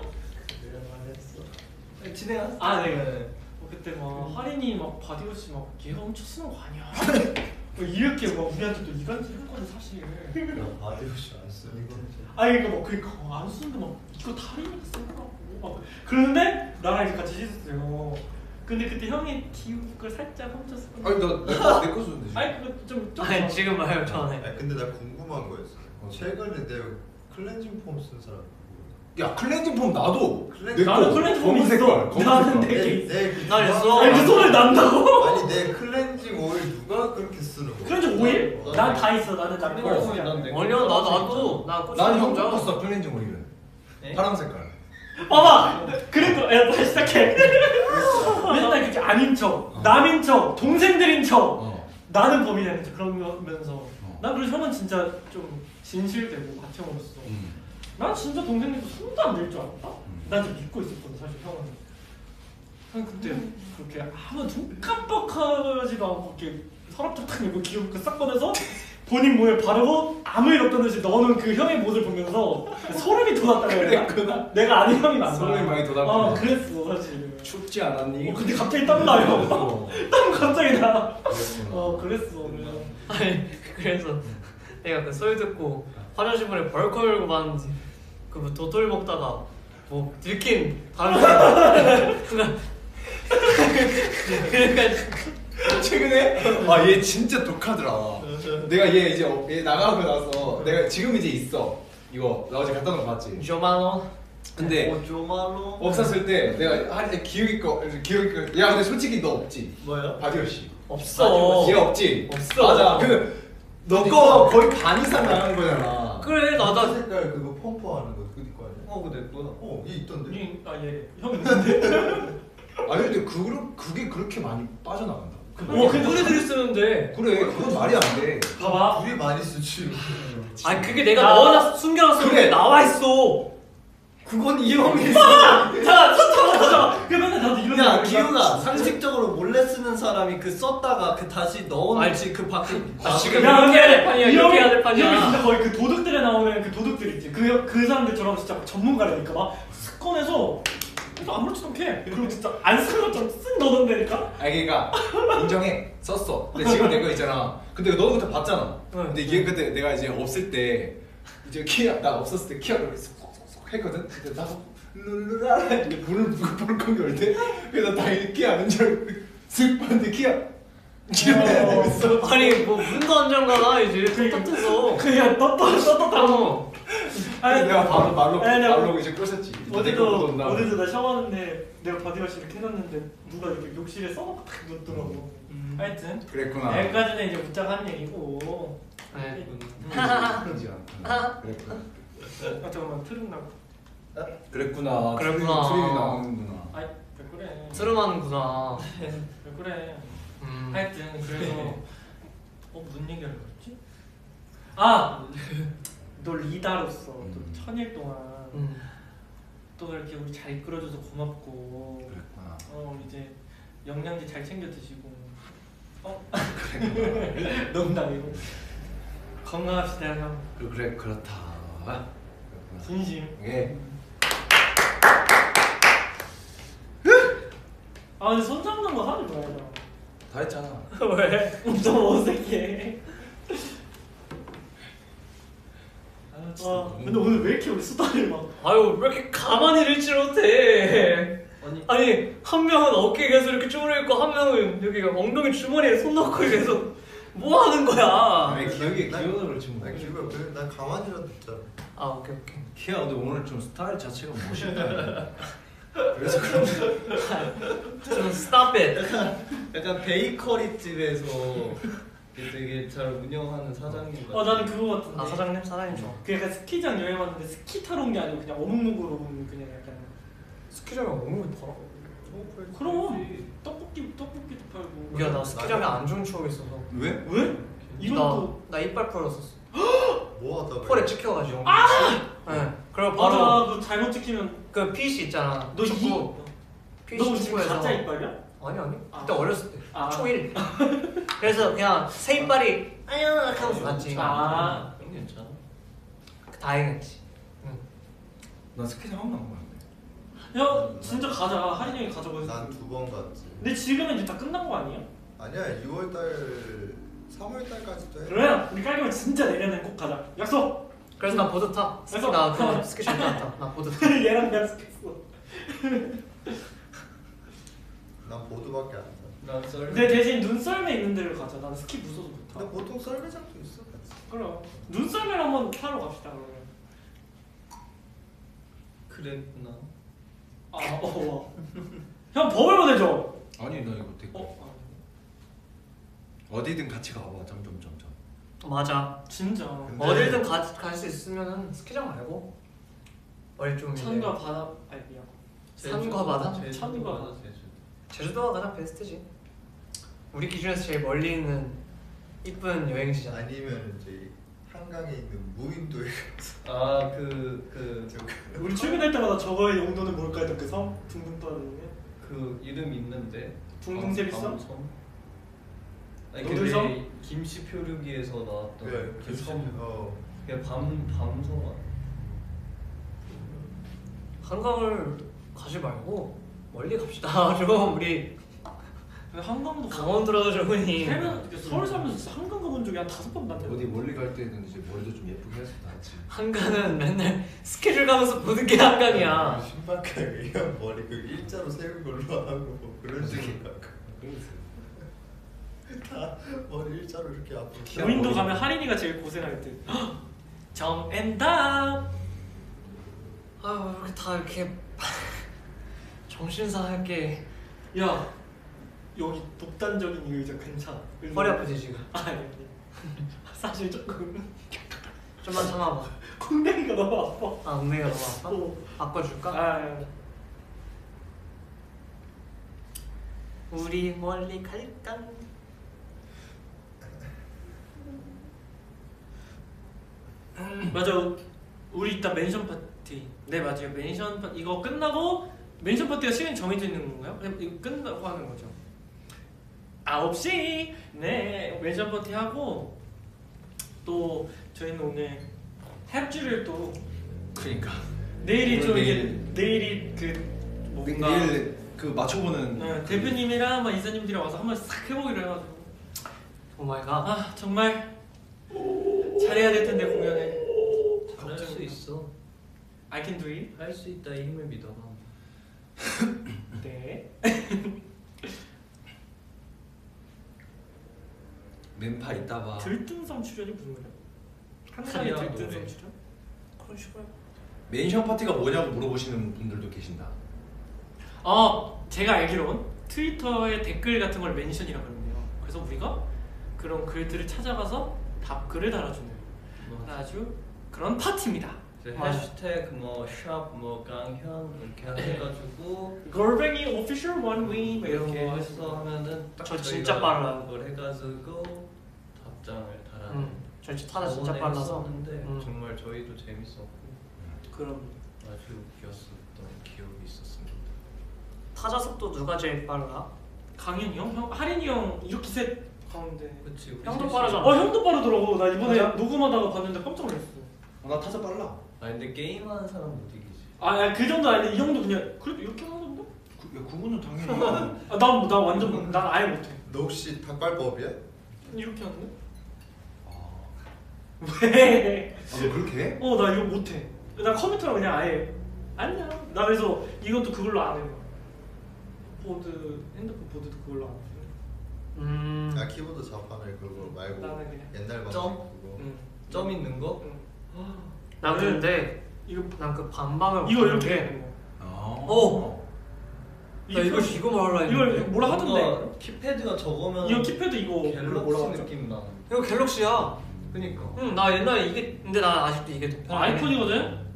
진행하세요. 네. 그때 막 할인이 막 바디워시 막 얘가 엄청 쓰는 거 아니야? 이렇게 막 우리한테 또 이간질 했거든 사실. 바디워시 안 쓰는 거. 그러니까 막 그니까 안 쓰는데 막 이거 다 할인이니까 쓴 거라고 막 그러는데 나랑 이제 같이 씻었어요. 근데 그때 형이 기우를 살짝 훔쳤어. 아니 나내거 쓰는데 지금. 그거 좀 아니 지금 말요 전에. 근데 나 궁금한 거 있어. 최근에 내가 클렌징 폼 쓴 사람. 야 클렌징 폼 나도. 나는 클렌징 폼 있어. 나는 내 나 있어. 그 손을 난다고? 아니 내 클렌징 오일 누가 그렇게 쓰는 거야? 클렌징 오일? 난 다 있어. 나는 나 그거 쓰지 않아. 원래 나도 나 난 형 줬어 클렌징 오일은. 파란 색깔. 봐봐! 그리고 다시 시작해. 맨날 그렇게 아닌 척, 남인 척, 동생들인 척 나는 범인이 아닌 척 그러면서 난 그래서 형은 진짜 좀 진실되고 가평으로서 난 진짜 동생들도 손도 안 댈 줄 알았다? 난 좀 믿고 있었거든 사실 형은. 형 그때 그렇게 아무 눈 깜빡하지도 않고 이렇게 서랍장탕 이거 기억 싹 꺼내서 본인 몸에 바르고 아무 일 없던 듯이 너는 그 형의 모습을 보면서 소름이 돋았다고 해야 되나? 내가 아는 형이 맞나? 소름이 많이 돋았구나. 그랬어 사실. 춥지 않았니? 근데 갑자기 땀 나요. 땀 갑자기 나. 그랬구나. 그랬어. 아니 그래서 내가 그 소리 듣고 화장실문에 벌컥 열고 봤는지 그뭐 도토리 먹다가 뭐 들킨 다른 사람 최근에 얘 진짜 독하더라. 내가 얘 이제 얘 나가고 나서 내가 지금 이제 있어. 이거 나 어제 갖다 놓은 거 봤지? 조만원 근데 조말로 없었을 때 내가 한 기억이 야 근데 솔직히 너 없지? 뭐야? 바디워시. 없어. 얘 없지? 없어. 맞아. 너 거 거의 반 이상 나가는 거잖아. 그래 나도 색깔 그거 펌프하는 거 그거 네 거 아니야? 그거 내 거야. 얘 있던데. 형 있는데? 아니 근데 그게 그렇게 많이 빠져나간다. 그 노래들이 쓰는데 그래 그건 말이 안 돼. 봐봐. 우리 많이 쓰지. 아니 그게 내가 넣어놨 숨겨놨어. 그래. 나와 있어. 그건 이 형이 잠깐만. 그 맨날 나도 이런. 야 거 기훈아 상식적으로 몰래 쓰는 사람이 그 썼다가 그 다시 넣어놓지 그 밖에 지금 야, 이렇게 해야 될 이 판이야. 형이- 이렇게 해야 될 이 형이 판이야. 진짜 거의 그 도둑들에 나오는 그 도둑들 있지. 그 사람들처럼 진짜 전문가라니까 막 습관해서 그래서 아무렇지도 않게 그리고 진짜 안 쓰는 것처럼 쓱 넣어놓는다니까. 그러니까 인정해 썼어. 근데 지금 내 거 있잖아. 근데 너는 그때 봤잖아. 근데 얘 그때 내가 이제 없을 때 이제 키야 나 없었을 때 키야 그걸 쏙쏙쏙 했거든. 근데 나서 룰루라라 이제 불을 끄기 올 때 그래서 나 이게 키야 아는 줄 알고 쓱 봤는데 키야 이러면서 아니 뭐 문도 안 잠가나 이제 떳떳해서. 그냥 떳떳하고. 아니 내가 바로 아니, 내가 말로 이제 꼬셨지. 어제도 나 샤워하는데 내가 바디워시 이렇게 해놨는데 누가 이렇게 욕실에 써놓고 딱 놨더라고. 하여튼 그랬구나. 여기까지는 이제 웃자고 한 얘기고. 네. 그러지 않구나. 그랬구나. 잠깐만 트름 나고. 그랬구나. 그랬구나. 트림이 나오는구나. 아이 왜 그래? 트름하는구나. 왜 그래? 하여튼 그래서 무슨 얘기를 했지? 너 리더로서 또 천일 동안 또 이렇게 우리 잘 이끌어줘서 고맙고 그랬구나. 이제 영양제 잘 챙겨 드시고 그랬구나. 농담이고 건강합시다 형. 그래 그렇다. 그랬구나. 진심. 예. 근데 손 잡는 거 하지 말자. 다 했잖아. 왜? 너무 어색해. 근데 오늘 왜 이렇게 우리 수다를 막. 아유 왜 이렇게 가만히 있지 못해. 아니 한 명은 어깨에 계속 이렇게 쭈그려 있고 한 명은 여기 엉덩이 주머니에 손 넣고 계속 뭐 하는 거야? 아니 기억이 기억으로 그렇지 뭐. 난 기분 그래. 난 가만히라도 있잖아. 아 오케이. 키야 근데 오늘 좀 스타일 자체가 멋있다. 그래서 그런. 좀 stop it. 약간 베이커리 집에서 되게 잘 운영하는 사장님 같아. 나는 그거 같은데. 아 사장님 좋아. 그 약간 스키장 여행 왔는데 스키 타러 온 게 아니고 그냥 어묵묵으로 온 그냥 약간. 스키장에 어묵이 팔아. 그럼 떡볶이도 팔고. 야 나 스키장에 안 좋은 추억이 있어서. 왜? 왜? 이것도. 나 이빨 풀었었어. 뭐 하다가. 폴에 찍혀가지고. 네. 그리고 맞아. 바로 너 잘못 찍히면. 그 핏이 있잖아. 너 축구. 너 지금 가짜 이빨이야? 아니 아. 그때 어렸을 때 아. 초1 그래서 그냥 새 이빨이 아유 하면서 갔지. 그럼 괜찮아. 다행했지. 난 스키장 한 번도 안 가는데. 야 진짜 가자. 하린 형이 가자고 했어. 난 2번 갔지. 근데 지금은 이제 다 끝난 거 아니야? 아니야 6월달 3월달까지도 해. 그래. 우리 깔기면 진짜 내년엔 꼭 가자. 약속. 그래서 나 보드 타. 스키 그래서- 나 그냥 스키 절대 안 타. 나 보드 타. 얘랑 약속했어. 난 보드밖에 안 타. 난 썰. 근데 대신 눈썰매 있는 데를 가자. 난 스키 무서워서 못 타. 근데 보통 썰매장도 있어 같이. 그럼 눈썰매를 한번 타러 갑시다 그러면. 그랬구나. 형 버블 보내줘. 아니 나 이거 되게 어디든 같이 가봐. 점점. 맞아. 진짜. 근데- 어딜든 갈 수 있으면은 스키장 말고 어디 좀 이제 산과 바다 아니야. 산과 바다? 산과 바다. 제주도가 가장 베스트지. 우리 기준에서 제일 멀리 있는 이쁜 여행지잖아. 아니면 이제 한강에 있는 무인도에 우리 출근할 때마다 저거의 용도는 뭘까 했던 그 섬? 둥둥 떠다니는 게? 그 이름 있는데 둥둥 세비섬? 밤섬? 아니 노들섬? 근데 김씨표류기에서 나왔던 네, 그 섬. 어. 그냥 밤섬. 한강을 가지 말고 멀리 갑시다. 좀 우리 근데 한강도 강원도라도 적으니 서울 살면서 진짜 한강 가본 적이 한 5번 났는데 어디 멀리 갈 때는 이제 머리도 좀 예쁘게 해서 나왔지. 한강은 맨날 스케줄 가면서 보는 게 한강이야. 신박하게 이런 머리 그 일자로 세운 걸로 하고 뭐 그런 식으로 다 머리 일자로 이렇게 앞으로 무인도 가면 하린이가 제일 고생할 때 정앤답 아유 이렇게 다 이렇게 정신 사납게 야 여기 독단적인 이 의자 괜찮아. 허리 아프지 지금? 아니 사실 조금 좀만 참아봐. 콩댕이가 너무 아파. 아 엉덩이가 너무 아파? 어. 바꿔줄까? 아 우리 멀리 갈까? 맞아. 우리 이따 멘션 파티. 네 맞아요. 멘션 파티 이거 끝나고 멘션 파티가 시간이 정해져 있는 건가요? 그냥 이거 끝나고 하는 거죠. 9시 네 멘션 파티 하고 또 저희는 오늘 합주를 또 그러니까 내일이 좀 이게 내일- 내일이 그 뭔가 내일 그 맞춰보는 대표님이랑 막 이사님들이 와서 한번 싹 해보기로 해가지고 오마이갓. 아 정말 잘해야 될 텐데 공연을 할 수 있어. I can do it. 할 수 있다 이 힘을 믿어봐. 네. 맨파 있다 봐. 들뜬섬 출연이 무슨 말이야? 한강에 카리아 들뜬섬 노래. 출연? 그런 식으로. 멘션 파티가 뭐냐고 물어보시는 분들도 계신다. 제가 알기론 트위터에 댓글 같은 걸 멘션이라고 하는데요. 그래서 우리가 그런 글들을 찾아가서 답글을 달아주는 아주 그런 파티입니다. 맞아. 해시태그 뭐샵뭐 강현 이렇게 해가지고 걸뱅이 오피셜 원위 이런 이렇게 거 해서 하면은 딱 저 저희가 진짜 빨라요. 그걸 해가지고 답장을 달아내. 저 진짜 타자 진짜 빨라서. 했었는데 정말 저희도 재밌었고 그럼 아주 웃겼었던 기억이 있었습니다. 타자 속도 누가 제일 빨라? 강현이 형? 형? 하린이 형 이렇게 셋 가운데 그치 우리 형도 셋이- 빠르잖아. 형도 빠르더라고. 나 이번에 맞아? 녹음하다가 봤는데 깜짝 놀랐어. 나 타자 빨라. 아 근데 게임하는 사람 못 이기지. 그 정도 아닌데 이 형도 그냥 그래도 이렇게 하던데? 그거는 당연히. 나 완전 난 아예 못해. 너 혹시 닭발법이야? 이렇게 하는데? 아, 왜? 너 그렇게 해? 나 이거 못해. 나 컴퓨터랑 그냥 아예 안녕. 나 그래서 이것도 그걸로 안 해요. 핸드폰 보드도 그걸로 안 해. 아 키보드 자판을 그거 말고 나는 그냥 옛날 방식 점? 그거. 응. 점 있는 거? 응. 나 근데 이거 난 그 반방을 이거 보는 이렇게 게 하는 거. 어. 나 이거 말하려 이걸 했는데 뭐라 하던데? 뭔가 키패드가 저거면 이거 키패드 이거 뭐라 갤럭시 하죠? 느낌 나. 이거 갤럭시야. 그니까. 나 옛날에 이게 근데 나 아직도 이게 더 편해. 아이폰이거든?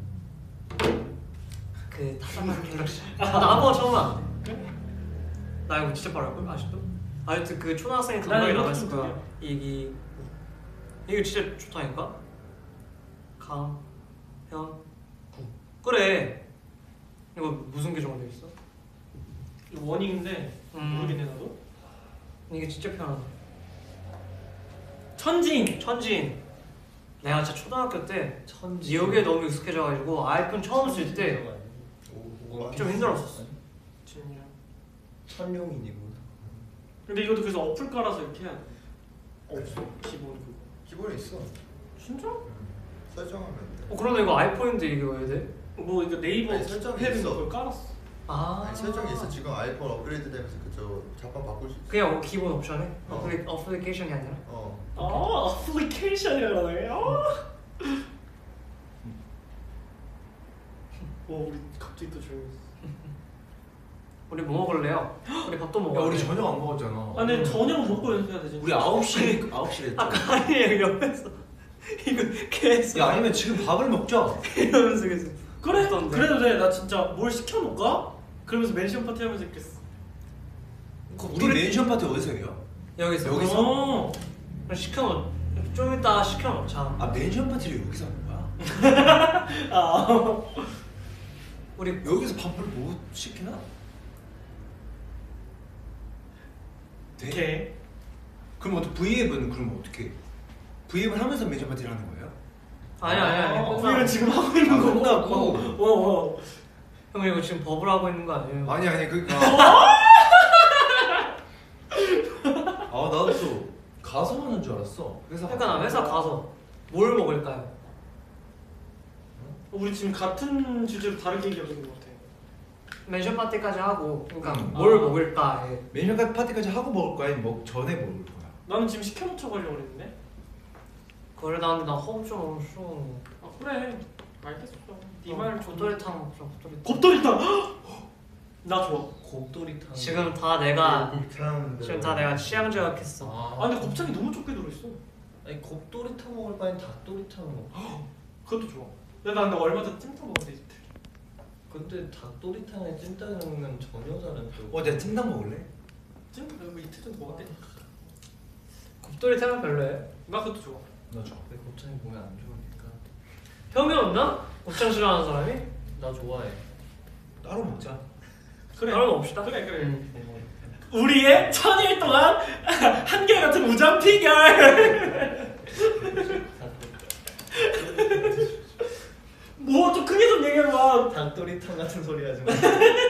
그 타자만 갤럭시. 나 한 번 처음 와. 나 이거 진짜 빠를걸 아직도? 아직도 그 초등학생 감각이 이것도 남았을 좀 거야. 이거 진짜 좋다니까? 강, 현, 구. 그래. 이거 무슨 계정으로 돼 있어? 이거 원익인데 모르겠네 나도. 이게 진짜 편하다. 천진! 천진. 내가 진짜 초등학교 때 천지. 여기에 너무 익숙해져가지고 아이폰 처음 쓸 때 좀 힘들었었어. 진이야. 천룡인이구나. 근데 이것도 그래서 어플 깔아서 이렇게 해야 돼. 없어 기본 그거. 기본에 있어. 진짜? 설정하면 돼. 그러면 이거 아이폰인데 이게 왜 돼? 뭐 이거 네이버 아니, 설정이 패드 있어. 그걸 깔았어. 아. 아니, 설정이 있어. 지금 아이폰 업그레이드 되면서 그저 자판 바꿀 수 있어. 그냥 기본 옵션에? 어. 어플리케이션이 아니라? 어플리케이션이라네. 우리 갑자기 또 조용했어. 우리 뭐 먹을래요? 우리 밥도 야 먹어야 우리 돼. 저녁 안 먹었잖아. 근데 저녁은 먹고 연습해야 되지. 우리 9시에 했죠. 아까 아니에요 옆에서 이거 계속 야 아니면 지금 밥을 먹자. 이러면서 계속 그래? 어떤데? 그래도 돼. 나 진짜 뭘 시켜놓을까? 그러면서 멘션 파티 하면서 있겠어. 우리 멘션 파티 어디서 해요? 여기서 여기서? 어. 그럼 시켜놓 좀 이따 시켜 먹자. 아 멘션 파티를 여기서 하는 거야? 아. 우리 여기서 밥을 못 시키나? 돼? 오케이. 그럼 어떻게 V앱은 그럼 어떻게? V앱을 하면서 멘션 파티를 하는 거예요? 아니. 우리가 지금 하고 있는 아, 거고. 끝나고. 형 이거 지금 버블 하고 있는 거 아니에요? 아니 그러니까 아 나도 또 가서 하는 줄 알았어. 그러니까 나 회사 가서 뭘 먹을까요? 우리 지금 같은 주제로 다르게 얘기하고 있는 것 같아. 멘션 파티까지 하고 그러니까 음. 뭘 먹을까? 멘션 파티까지 하고 먹을 거야? 아니면 전에 먹을 거야? 나는 지금 시켜놓자고 하려고 그랬는데. 그래 나 허브 좀 없어. 아 그래. 알겠어. 이말 조도리탕 먹자. 조도리탕. 곱돌이다. 나 좋아. 곱돌이탕. 지금 다 내가 곱창. 지금 다 내가 취향 저격했어. 아 근데 곱창이 너무 적게 들어있어. 아니 곱돌이탕 먹을 바엔 닭도리탕 먹어. 그것도 좋아. 나 근데 얼마 전에 찜닭 먹었는데 근데 닭도리탕에 찜닭은 전혀 다른 또. 내가 찜닭 먹을래? 찜닭 뭐 이틀 전에 먹었대. 곱돌이탕은 별로예요. 나 그것도 좋아. 나 좋아. 내 곱창이 몸에 안 좋으니까. 형이 없나? 곱창 싫어하는 사람이? 나 좋아해. 따로 먹자. 그래. 따로 먹읍시다. 그래. 응. 우리의 1000일 동안 한결같은 우정 피결. 뭐 좀 크게 좀 얘기해봐. 닭도리탕 같은 소리 하지 마.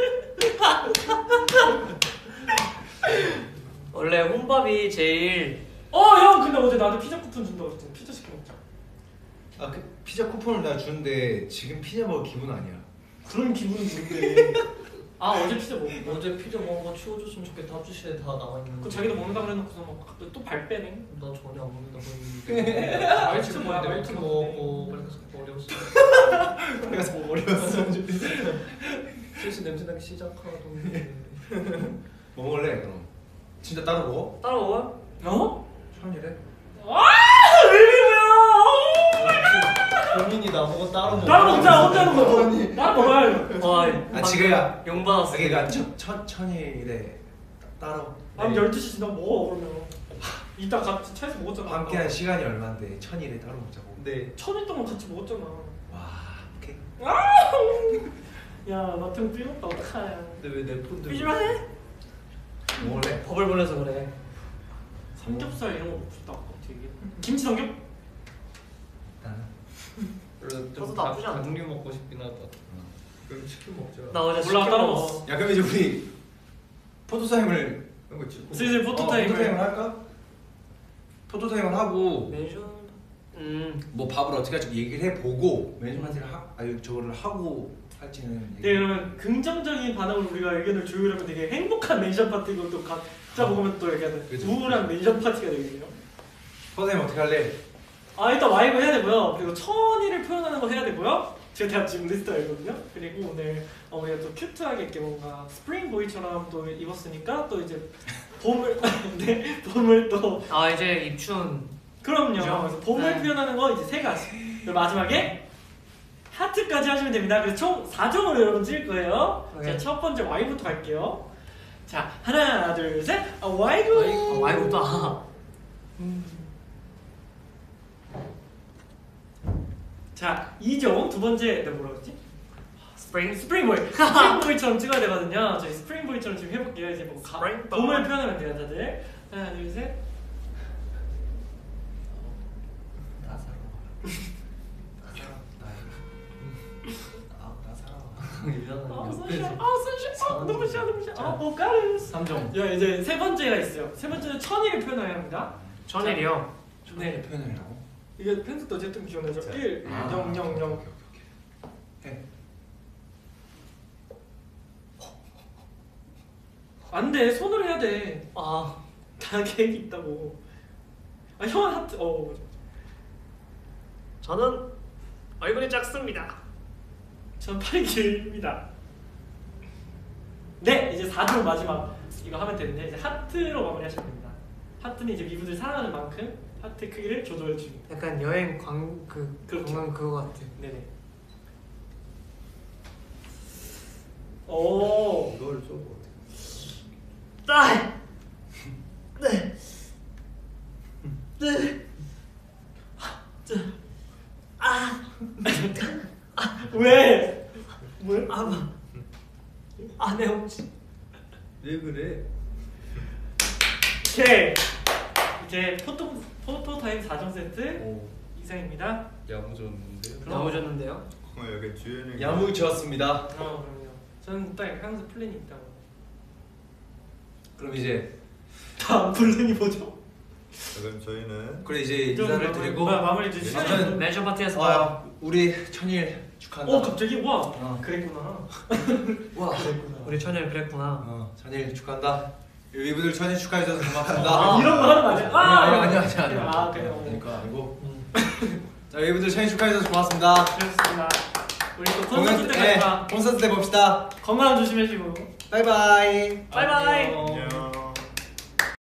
원래 혼밥이 제일 형 근데 어제 나한테 피자 쿠폰 준다고 했잖아. 피자 시켜 먹자. 그 피자 쿠폰을 내가 주는데 지금 피자 먹을 기분 아니야. 그런 기분은 뭔데? 어제 피자 먹었다. 어제 피자 먹은 거 치워줬으면 좋겠다. 합주실에 다 남아있는. 그 자기도 먹는다고 해놓고서 갑자기 또 발 빼네. 나 전혀 안 먹는다고 했는데. 말투 뭐야, 말투 말투 먹고 빨리 가서 버렸어. 그래서 어려웠어. 슬슬 냄새 나기 시작하던데. 뭐 먹을래 그럼? 진짜 따로 먹어? 따로 먹어요? 어? 천일에? 본인이 나보고 따로 먹어. 나랑 혼자 하는 거. 나 먹어요. 와 지금야. 용 받았어. 그러니까 천일에 따로. 밤 12시 지나 먹어 그러면. 이따 같이 차에서 먹었잖아. 함께한 시간이 얼마인데 천일에 따로 먹자고. 네. 1000일 동안 같이 먹었잖아. 와 오케이. 야, 나 등 삐졌다. 어떡하냐. 근데 왜 내 폰 들고? 삐질하네? 뭐 먹을래? 버블 보내서 그래. 삼겹살 이런 거 먹고 싶다. 어떻게 얘기해? 김치 삼겹? 나는. 좀 저도 나쁘지 않아. 닭류 먹고 싶긴 하다. 그럼 치킨 먹자. 나 어제 몰라, 치킨 따로 먹었어. 먹어. 야 그럼 이제 우리 포토타임을 이런 거 찍고. 슬슬 포토타임을. 할까? 포토타임을 하고 멘션. 뭐 밥을 어떻게 할지 얘기를 해보고 매니지먼트를 저거를 하고 할지는 네, 그러면 긍정적인 반응으로 우리가 의견을 조율하면 되게 행복한 멘션 파티고 또 각자 먹으면 또 약간 그죠. 우울한 멘션 파티가 되겠네요. 포토타임 어떻게 할래? 일단 와이브 해야 되고요. 그리고 천일을 표현하는 거 해야 되고요. 제가 지금 리스트가 있거든요. 그리고 오늘 우리가 또 큐트하게 이렇게 뭔가 스프링 보이처럼 또 입었으니까 또 이제 봄을 네, 봄을 또 이제 입춘. 그럼요. 그죠? 그래서 봄을 네. 표현하는 거 이제 3가지. 그리고 마지막에 하트까지 하시면 됩니다. 그래서 총 4종으로 여러분 찍을 거예요. 네. 자, 첫 번째 Y부터 갈게요. 자, 하나, 둘, 셋. Y구. 와이프다. 자, 2종. 두 번째 내가 뭐라 그랬지? 스프링. 스프링보이. 스프링보이처럼 찍어야 되거든요. 저희 스프링보이처럼 지금 해볼게요. 이제 뭐 스프링보이. 봄을 표현하면 돼요, 다들. 하나, 둘, 셋. 선샤인. 너무 싫어, 너무 싫어. 까르스. 3종 야, 이제 세 번째가 있어요. 세 번째는 천일을 표현해야 합니다. 천일이요. 네. 표현하려고? 이게 펜스도 어쨌든 기억나죠? 1, 0, 0, 0. 해. 안 돼, 손으로 해야 돼. 다 계획이 있다고. 형은 하트. 저는 얼굴이 작습니다. 전 팔이 길입니다. 네, 이제 4종 마지막 이거 하면 되는데 이제 하트로 마무리하시면 됩니다. 하트는 이제 미분을 사랑하는 만큼 하트 크기를 조절해 줍니다. 약간 여행 그렇죠. 관광 그거 같아. 네네. 오. 이걸 좀 딸. 네. 네. 왜? 왜? 안해 혹시? 왜 그래? 오케이. 이제 포토 타임 4종 세트 오, 이상입니다. 야무졌는데요? 나오셨는데요? 여기 주연이 야무졌습니다. 그럼요. 저는 딱 항상 플랜이 있다고. 그럼 이제 다음 플랜이 뭐죠? 그럼 저희는 그래 이제 인사를 드리고 마무리 좀 시간이. 저는 멘션 파티에서 봐요. 우리 천일 축하한다. 갑자기 와. 어. 그랬구나. 와. 그랬구나. 우리 천일 그랬구나. 천일 축하한다. 이분들 천일 축하해 줘서 고맙습니다. 아, 이런 거 하는 거 아니야? 아니야. 아, 그래요. 그러니까 아니고. 자 이분들 천일 축하해 줘서 고맙습니다. 그렇습니다. 우리 또 콘서트 때 뵙자. 콘서트 때 봅시다. 건강 조심하시고. 바이바이. 바이바이. 안녕.